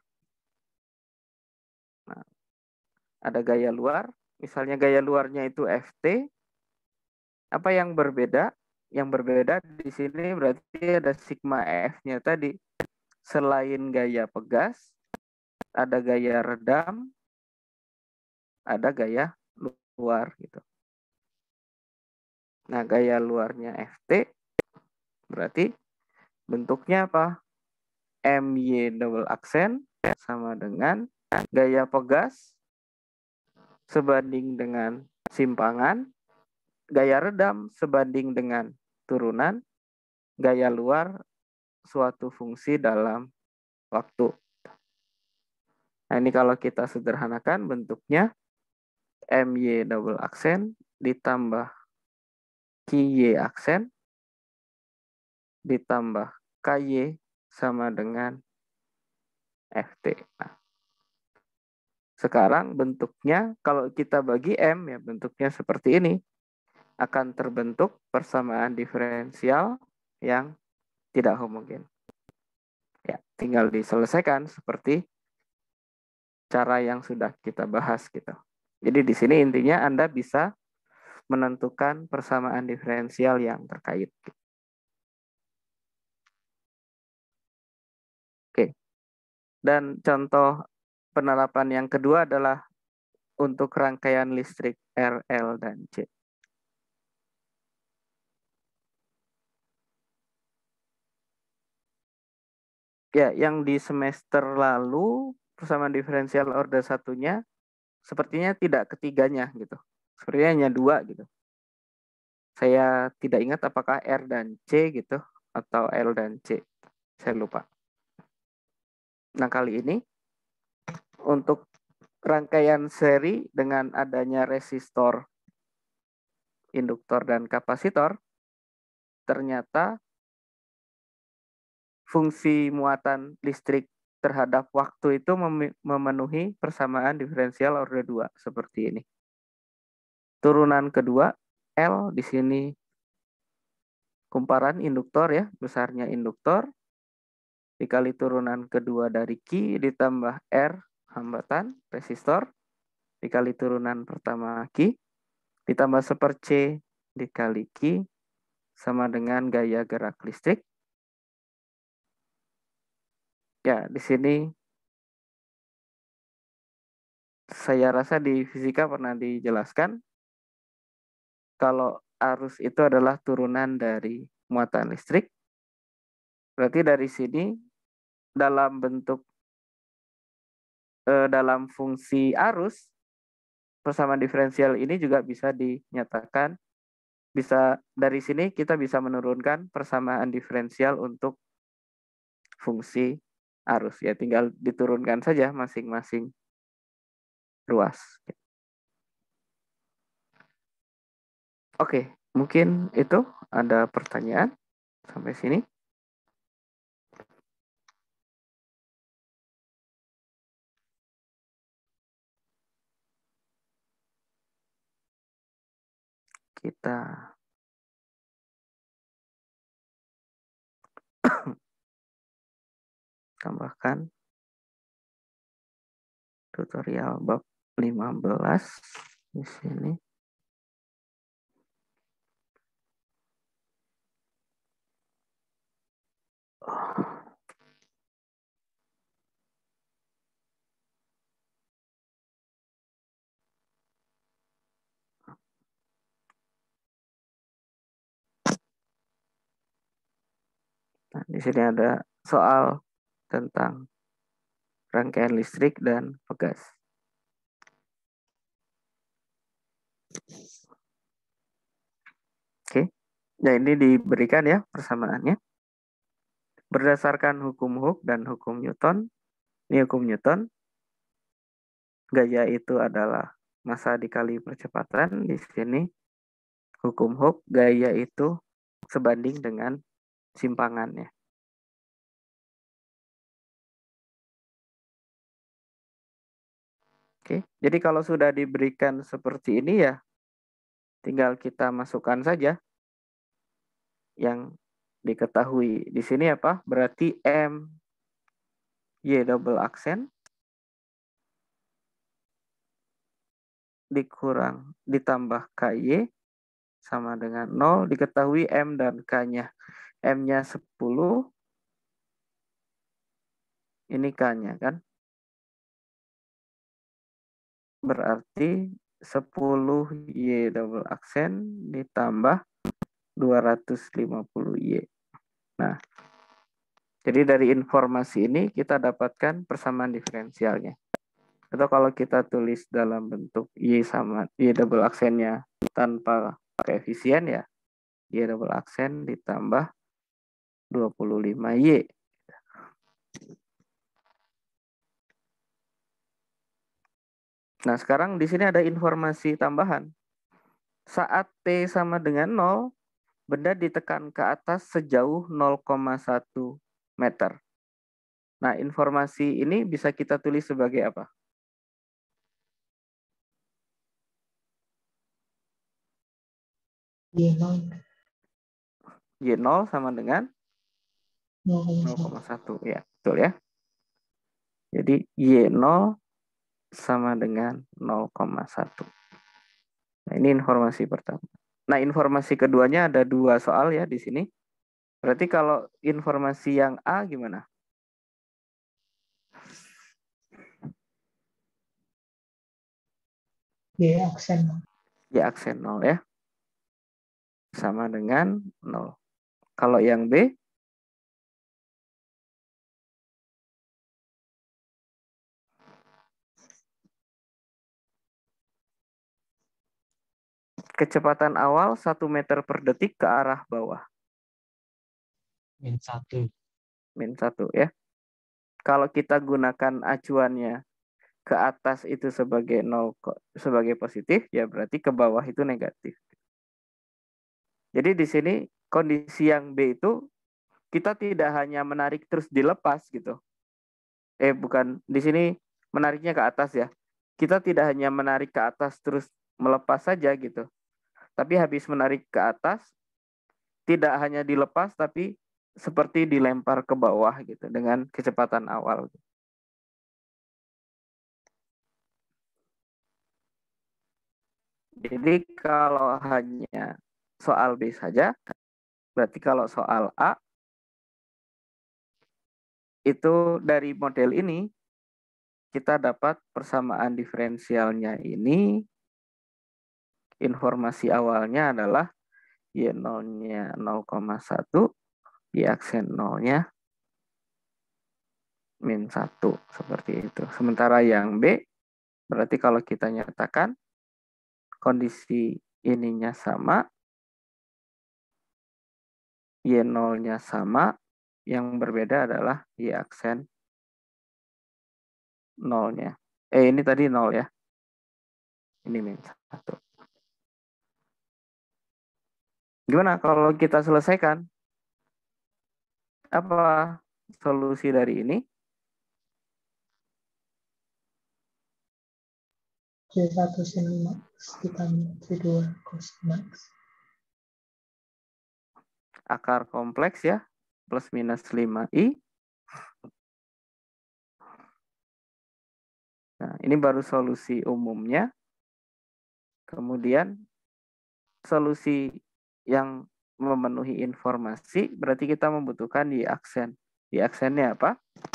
Nah, ada gaya luar, misalnya gaya luarnya itu F T. Apa yang berbeda? Yang berbeda di sini berarti ada sigma F-nya tadi. Selain gaya pegas, ada gaya redam, ada gaya luar gitu. Nah, gaya luarnya F T berarti bentuknya apa? M Y double aksen sama dengan gaya pegas sebanding dengan simpangan, gaya redam sebanding dengan turunan, gaya luar suatu fungsi dalam waktu. Nah, ini kalau kita sederhanakan bentuknya M Y double aksen ditambah Q Y aksen ditambah K Y sama dengan F T. Nah, sekarang bentuknya kalau kita bagi M ya bentuknya seperti ini. Akan terbentuk persamaan diferensial yang tidak homogen. Ya, tinggal diselesaikan seperti cara yang sudah kita bahas gitu. Jadi di sini intinya Anda bisa menentukan persamaan diferensial yang terkait. Oke. Dan contoh penerapan yang kedua adalah untuk rangkaian listrik R, L, dan C. Ya, yang di semester lalu persamaan diferensial order satunya sepertinya tidak ketiganya gitu. Sepertinya hanya dua gitu. Saya tidak ingat apakah R dan C gitu atau L dan C. Saya lupa. Nah, kali ini untuk rangkaian seri dengan adanya resistor, induktor, dan kapasitor, ternyata fungsi muatan listrik terhadap waktu itu memenuhi persamaan diferensial order dua seperti ini. Turunan kedua L di sini kumparan induktor ya, besarnya induktor dikali turunan kedua dari Q ditambah R hambatan resistor dikali turunan pertama Q ditambah seper C dikali Q sama dengan gaya gerak listrik. Ya, di sini saya rasa di fisika pernah dijelaskan kalau arus itu adalah turunan dari muatan listrik. Berarti dari sini dalam bentuk eh, dalam fungsi arus persamaan diferensial ini juga bisa dinyatakan bisa dari sini kita bisa menurunkan persamaan diferensial untuk fungsi arus ya, tinggal diturunkan saja masing-masing ruas. Oke, mungkin itu ada pertanyaan sampai sini. Kita tambahkan tutorial bab lima belas di sini. Nah, di sini ada soal tentang rangkaian listrik dan pegas. Oke, nah ini diberikan ya persamaannya. Berdasarkan hukum Hooke dan hukum Newton, ini hukum Newton, gaya itu adalah massa dikali percepatan. Di sini hukum Hooke, gaya itu sebanding dengan simpangannya. Oke, jadi kalau sudah diberikan seperti ini ya, tinggal kita masukkan saja yang diketahui. Di sini apa? Berarti M Y double aksen dikurang ditambah K Y sama dengan nol, diketahui M dan K-nya. M-nya sepuluh, ini K-nya kan? Berarti sepuluh Y double aksen ditambah dua ratus lima puluh Y. Nah, jadi dari informasi ini kita dapatkan persamaan diferensialnya. Atau kalau kita tulis dalam bentuk Y sama Y double aksennya tanpa koefisien ya, Y double aksen ditambah dua puluh lima Y. Nah, sekarang di sini ada informasi tambahan. Saat T sama dengan nol, benda ditekan ke atas sejauh nol koma satu meter. Nah, informasi ini bisa kita tulis sebagai apa? Y nol. Y nol sama dengan nol koma satu. Ya, betul ya. Jadi Y nol sama dengan nol koma satu. Nah, ini informasi pertama. Nah, informasi keduanya ada dua soal ya di sini. Berarti kalau informasi yang A gimana? Y aksen. Y aksen nol ya. Sama dengan nol. Kalau yang B? Kecepatan awal satu meter per detik ke arah bawah. Min satu. Min satu ya. Kalau kita gunakan acuannya ke atas itu sebagai nol sebagai positif, ya berarti ke bawah itu negatif. Jadi di sini kondisi yang B itu kita tidak hanya menarik terus dilepas gitu. Eh bukan, di sini menariknya ke atas ya. Kita tidak hanya menarik ke atas terus melepas saja gitu. Tapi habis menarik ke atas tidak hanya dilepas tapi seperti dilempar ke bawah gitu dengan kecepatan awal. Jadi kalau hanya soal B saja, berarti kalau soal A itu dari model ini kita dapat persamaan diferensialnya ini, informasi awalnya adalah Y nol-nya nol koma satu, Y aksen nol-nya min satu, seperti itu. Sementara yang B, berarti kalau kita nyatakan kondisi ininya sama, Y nol-nya sama, yang berbeda adalah Y aksen nol-nya. Eh, ini tadi nol ya. Ini min satu. Gimana kalau kita selesaikan? Apa solusi dari ini? C satu sin max ditambah C dua cos max. Akar kompleks ya, plus minus lima i. Nah, ini baru solusi umumnya. Kemudian solusi yang memenuhi informasi, berarti kita membutuhkan Y aksen. Y aksennya apa?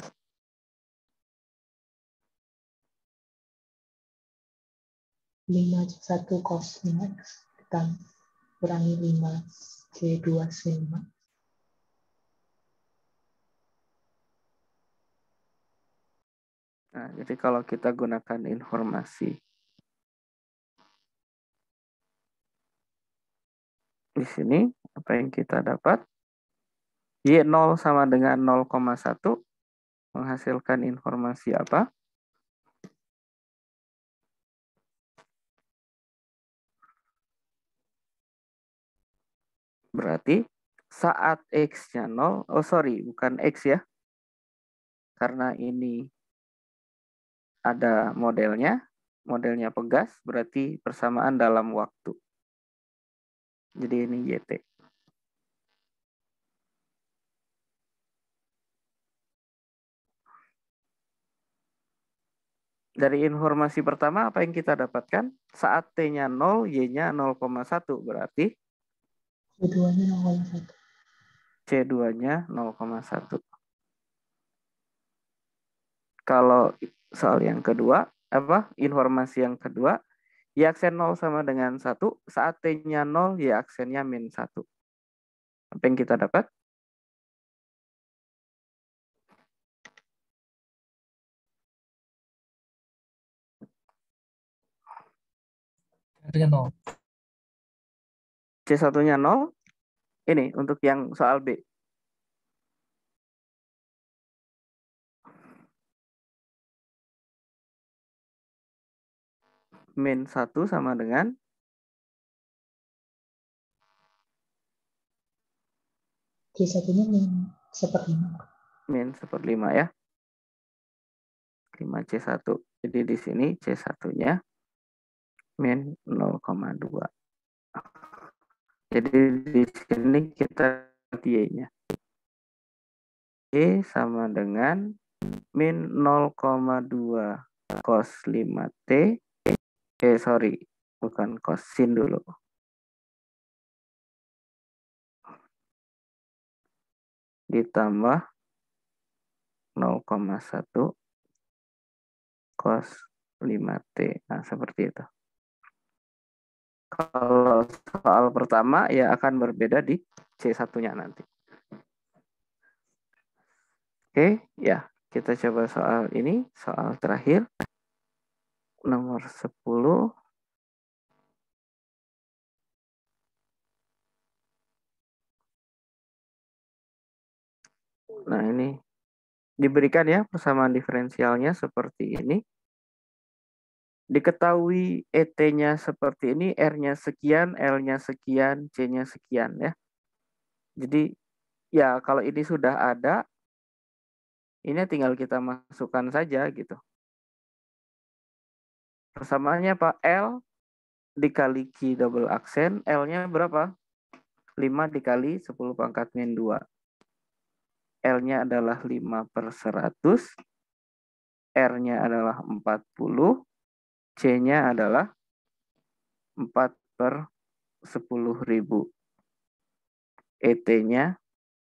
lima C satu cos max ditambah kurangi lima C dua sin max. Nah, jadi kalau kita gunakan informasi di sini, apa yang kita dapat? Y nol sama dengan nol koma satu menghasilkan informasi apa? Berarti saat X-nya nol, oh sorry, bukan X ya. Karena ini ada modelnya, modelnya pegas, berarti persamaan dalam waktu. Jadi ini Y T. Dari informasi pertama, apa yang kita dapatkan? Saat T-nya nol, Y-nya nol koma satu. Berarti C dua-nya nol koma satu. C dua-nya nol koma satu. Kalau soal yang kedua, apa informasi yang kedua, Y aksen nol sama dengan satu, saat T-nya nol, Y aksennya min satu. Apa yang kita dapat? nol. C satu-nya nol, ini untuk yang soal B. Min satu sama dengan C satu-nya min seperlima. min seperlima ya. lima C satu. Jadi di sini C satu-nya min nol koma dua. Jadi di sini kita Y-nya. Y sama dengan min nol koma dua cos lima T. Eh, sorry. Bukan cos sin dulu. Ditambah nol koma satu cos lima T. Nah, seperti itu. Kalau soal pertama ya akan berbeda di C satu-nya nanti. Oke, ya. Kita coba soal ini, soal terakhir. Nomor sepuluh. Nah, ini diberikan ya persamaan diferensialnya seperti ini. Diketahui E T-nya seperti ini, R-nya sekian, L-nya sekian, C-nya sekian ya. Jadi ya kalau ini sudah ada, ini tinggal kita masukkan saja gitu. Persamaannya Pak, L dikali Q double aksen, L-nya berapa? lima dikali sepuluh pangkat min dua. L-nya adalah lima per seratus, R-nya adalah empat puluh, C-nya adalah empat per sepuluh ribu. E T-nya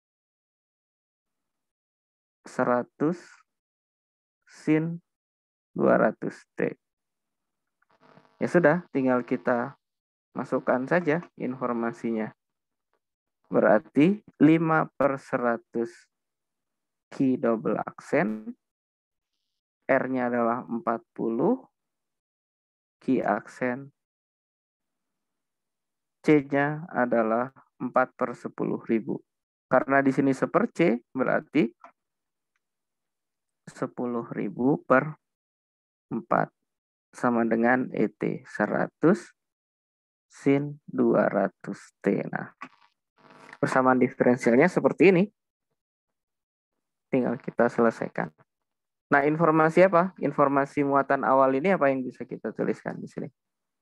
seratus sin dua ratus T. Ya sudah, tinggal kita masukkan saja informasinya. Berarti lima per seratus Q double aksen, R-nya adalah empat puluh, Q aksen, C-nya adalah empat per sepuluh ribu. Karena di sini seper C, berarti sepuluh ribu per empat. Sama dengan E T, seratus sin dua ratus T. Nah, persamaan diferensialnya seperti ini. Tinggal kita selesaikan. Nah, informasi apa? Informasi muatan awal ini apa yang bisa kita tuliskan di sini?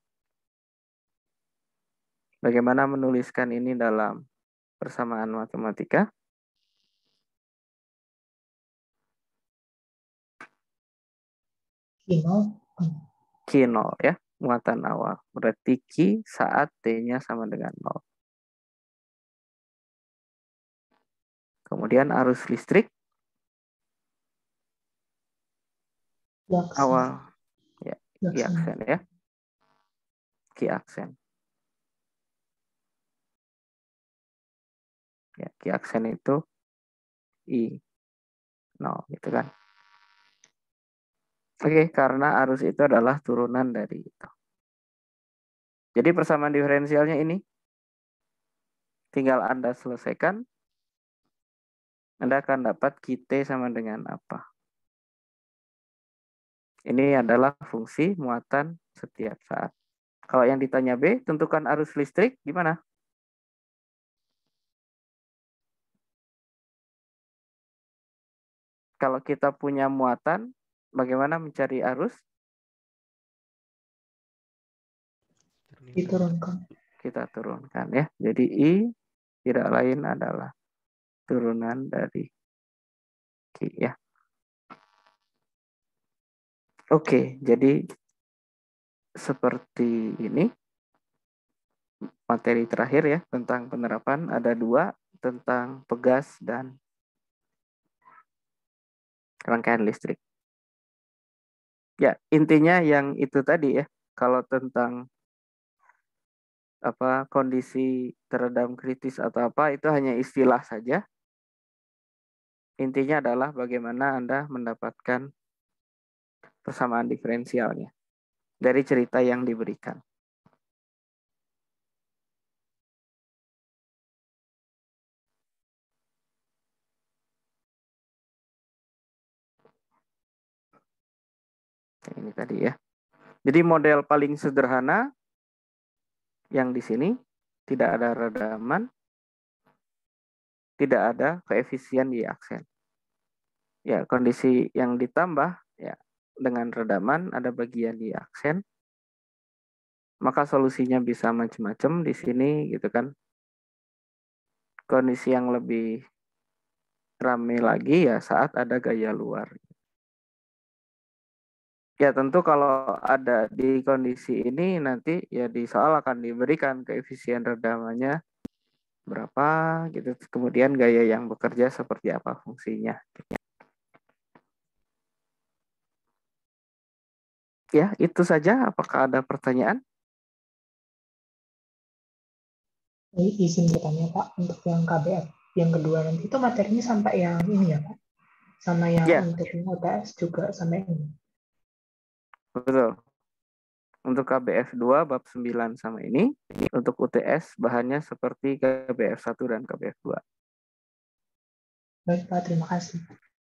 Bagaimana menuliskan ini dalam persamaan matematika? Q nol. Q nol ya, muatan awal. Berarti Q saat T-nya sama dengan nol. Kemudian arus listrik Yaksen. awal ya, Q Yaksen. aksen ya. Q aksen. Ya, Q aksen itu I nol gitu kan. Oke, karena arus itu adalah turunan dari itu. Jadi persamaan diferensialnya ini tinggal Anda selesaikan. Anda akan dapat Q T sama dengan apa? Ini adalah fungsi muatan setiap saat. Kalau yang ditanya B, tentukan arus listrik gimana? Kalau kita punya muatan, bagaimana mencari arus? Diturunkan. Kita turunkan ya. Jadi I tidak lain adalah turunan dari Q ya. Oke, jadi seperti ini materi terakhir ya tentang penerapan. Ada dua tentang pegas dan rangkaian listrik. Ya, intinya yang itu tadi ya. Kalau tentang apa kondisi teredam kritis atau apa itu hanya istilah saja. Intinya adalah bagaimana Anda mendapatkan persamaan diferensialnya dari cerita yang diberikan. Ini tadi ya. Jadi model paling sederhana yang di sini tidak ada redaman, tidak ada koefisien Y aksen. Ya, kondisi yang ditambah ya dengan redaman, ada bagian di aksen. Maka solusinya bisa macam-macam di sini gitu kan. Kondisi yang lebih ramai lagi ya saat ada gaya luar. Ya tentu kalau ada di kondisi ini nanti ya di soal akan diberikan keefisien redamannya berapa gitu. Kemudian gaya yang bekerja seperti apa fungsinya. Ya itu saja. Apakah ada pertanyaan? Jadi izin bertanya Pak, untuk yang K B F yang kedua nanti itu materinya sampai yang ini ya Pak? Sama yang Ya, untuk O T S juga sampai ini. betul. Untuk K B F dua bab sembilan sama ini, untuk U T S bahannya seperti K B F satu dan K B F dua. Baik Pak, terima kasih.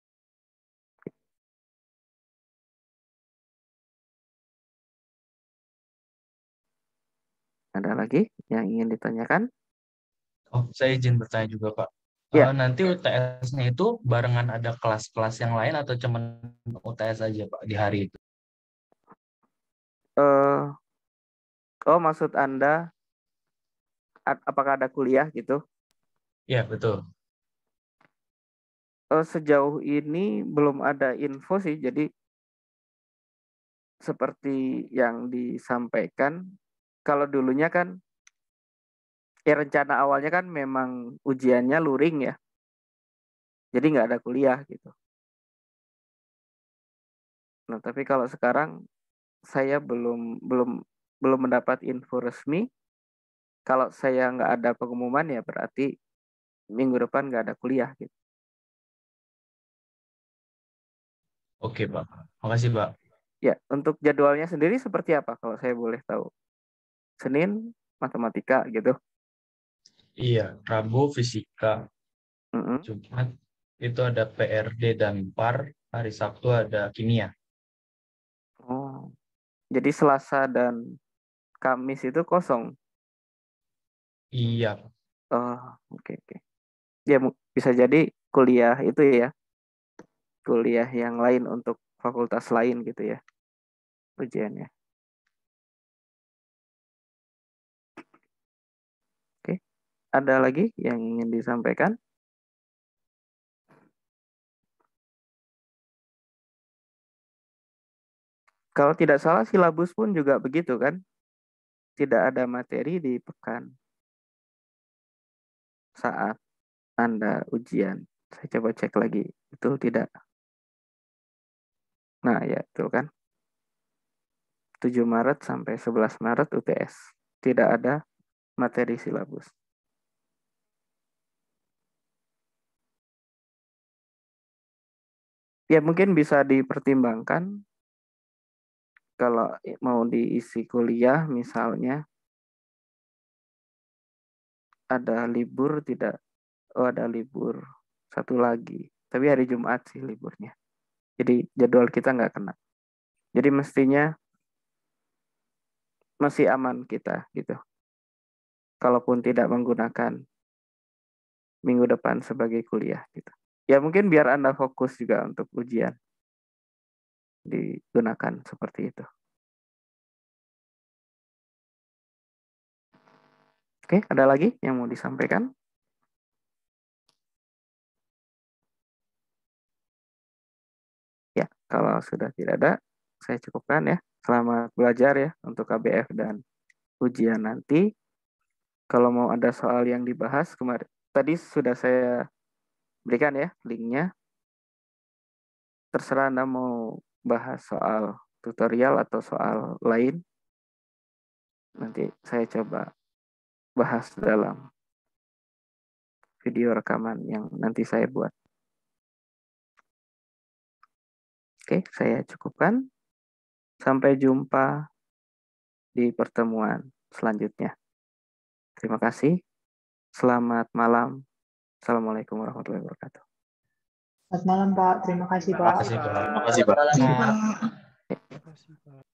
Ada lagi yang ingin ditanyakan? Oh, saya izin bertanya juga, Pak. Ya, Uh, nanti U T S-nya itu barengan ada kelas-kelas yang lain atau cuma U T S aja, Pak, di hari itu? uh, oh maksud Anda apakah ada kuliah gitu? Ya, betul. Uh, sejauh ini belum ada info sih, jadi seperti yang disampaikan, kalau dulunya kan, ya rencana awalnya kan memang ujiannya luring ya, jadi nggak ada kuliah gitu. Nah tapi kalau sekarang saya belum belum belum mendapat info resmi. Kalau saya nggak ada pengumuman ya berarti minggu depan nggak ada kuliah gitu. Oke, Pak. Makasih, Pak. Ya, untuk jadwalnya sendiri seperti apa kalau saya boleh tahu? Senin matematika gitu. Iya, Rabu fisika, Mm-mm. Jumat itu ada P R D dan P A R, hari Sabtu ada kimia. Oh, jadi Selasa dan Kamis itu kosong. Iya, Oh, oke oke. Ya bisa jadi kuliah itu ya, kuliah yang lain untuk fakultas lain gitu ya ujiannya. Oke, ada lagi yang ingin disampaikan? Kalau tidak salah silabus pun juga begitu kan? Tidak ada materi di pekan saat Anda ujian. Saya coba cek lagi. Betul tidak? Nah ya, betul kan? tujuh Maret sampai sebelas Maret U T S. Tidak ada materi silabus. Ya mungkin bisa dipertimbangkan kalau mau diisi kuliah misalnya ada libur tidak, oh ada libur satu lagi, tapi hari Jumat sih liburnya, jadi jadwal kita nggak kena, jadi mestinya masih aman kita gitu kalaupun tidak menggunakan minggu depan sebagai kuliah gitu ya. Mungkin biar Anda fokus juga untuk ujian digunakan seperti itu. Oke, ada lagi yang mau disampaikan? Ya, kalau sudah tidak ada, saya cukupkan ya. Selamat belajar ya untuk K B F dan ujian nanti. Kalau mau ada soal yang dibahas kemarin, tadi sudah saya berikan ya linknya. Terserah Anda mau bahas soal tutorial atau soal lain. Nanti saya coba bahas dalam video rekaman yang nanti saya buat. Oke, saya cukupkan. Sampai jumpa di pertemuan selanjutnya. Terima kasih. Selamat malam. Assalamualaikum warahmatullahi wabarakatuh. Selamat malam Pak, terima kasih Pak. Makasih, Pak. Makasih, Pak. Terima kasih Pak.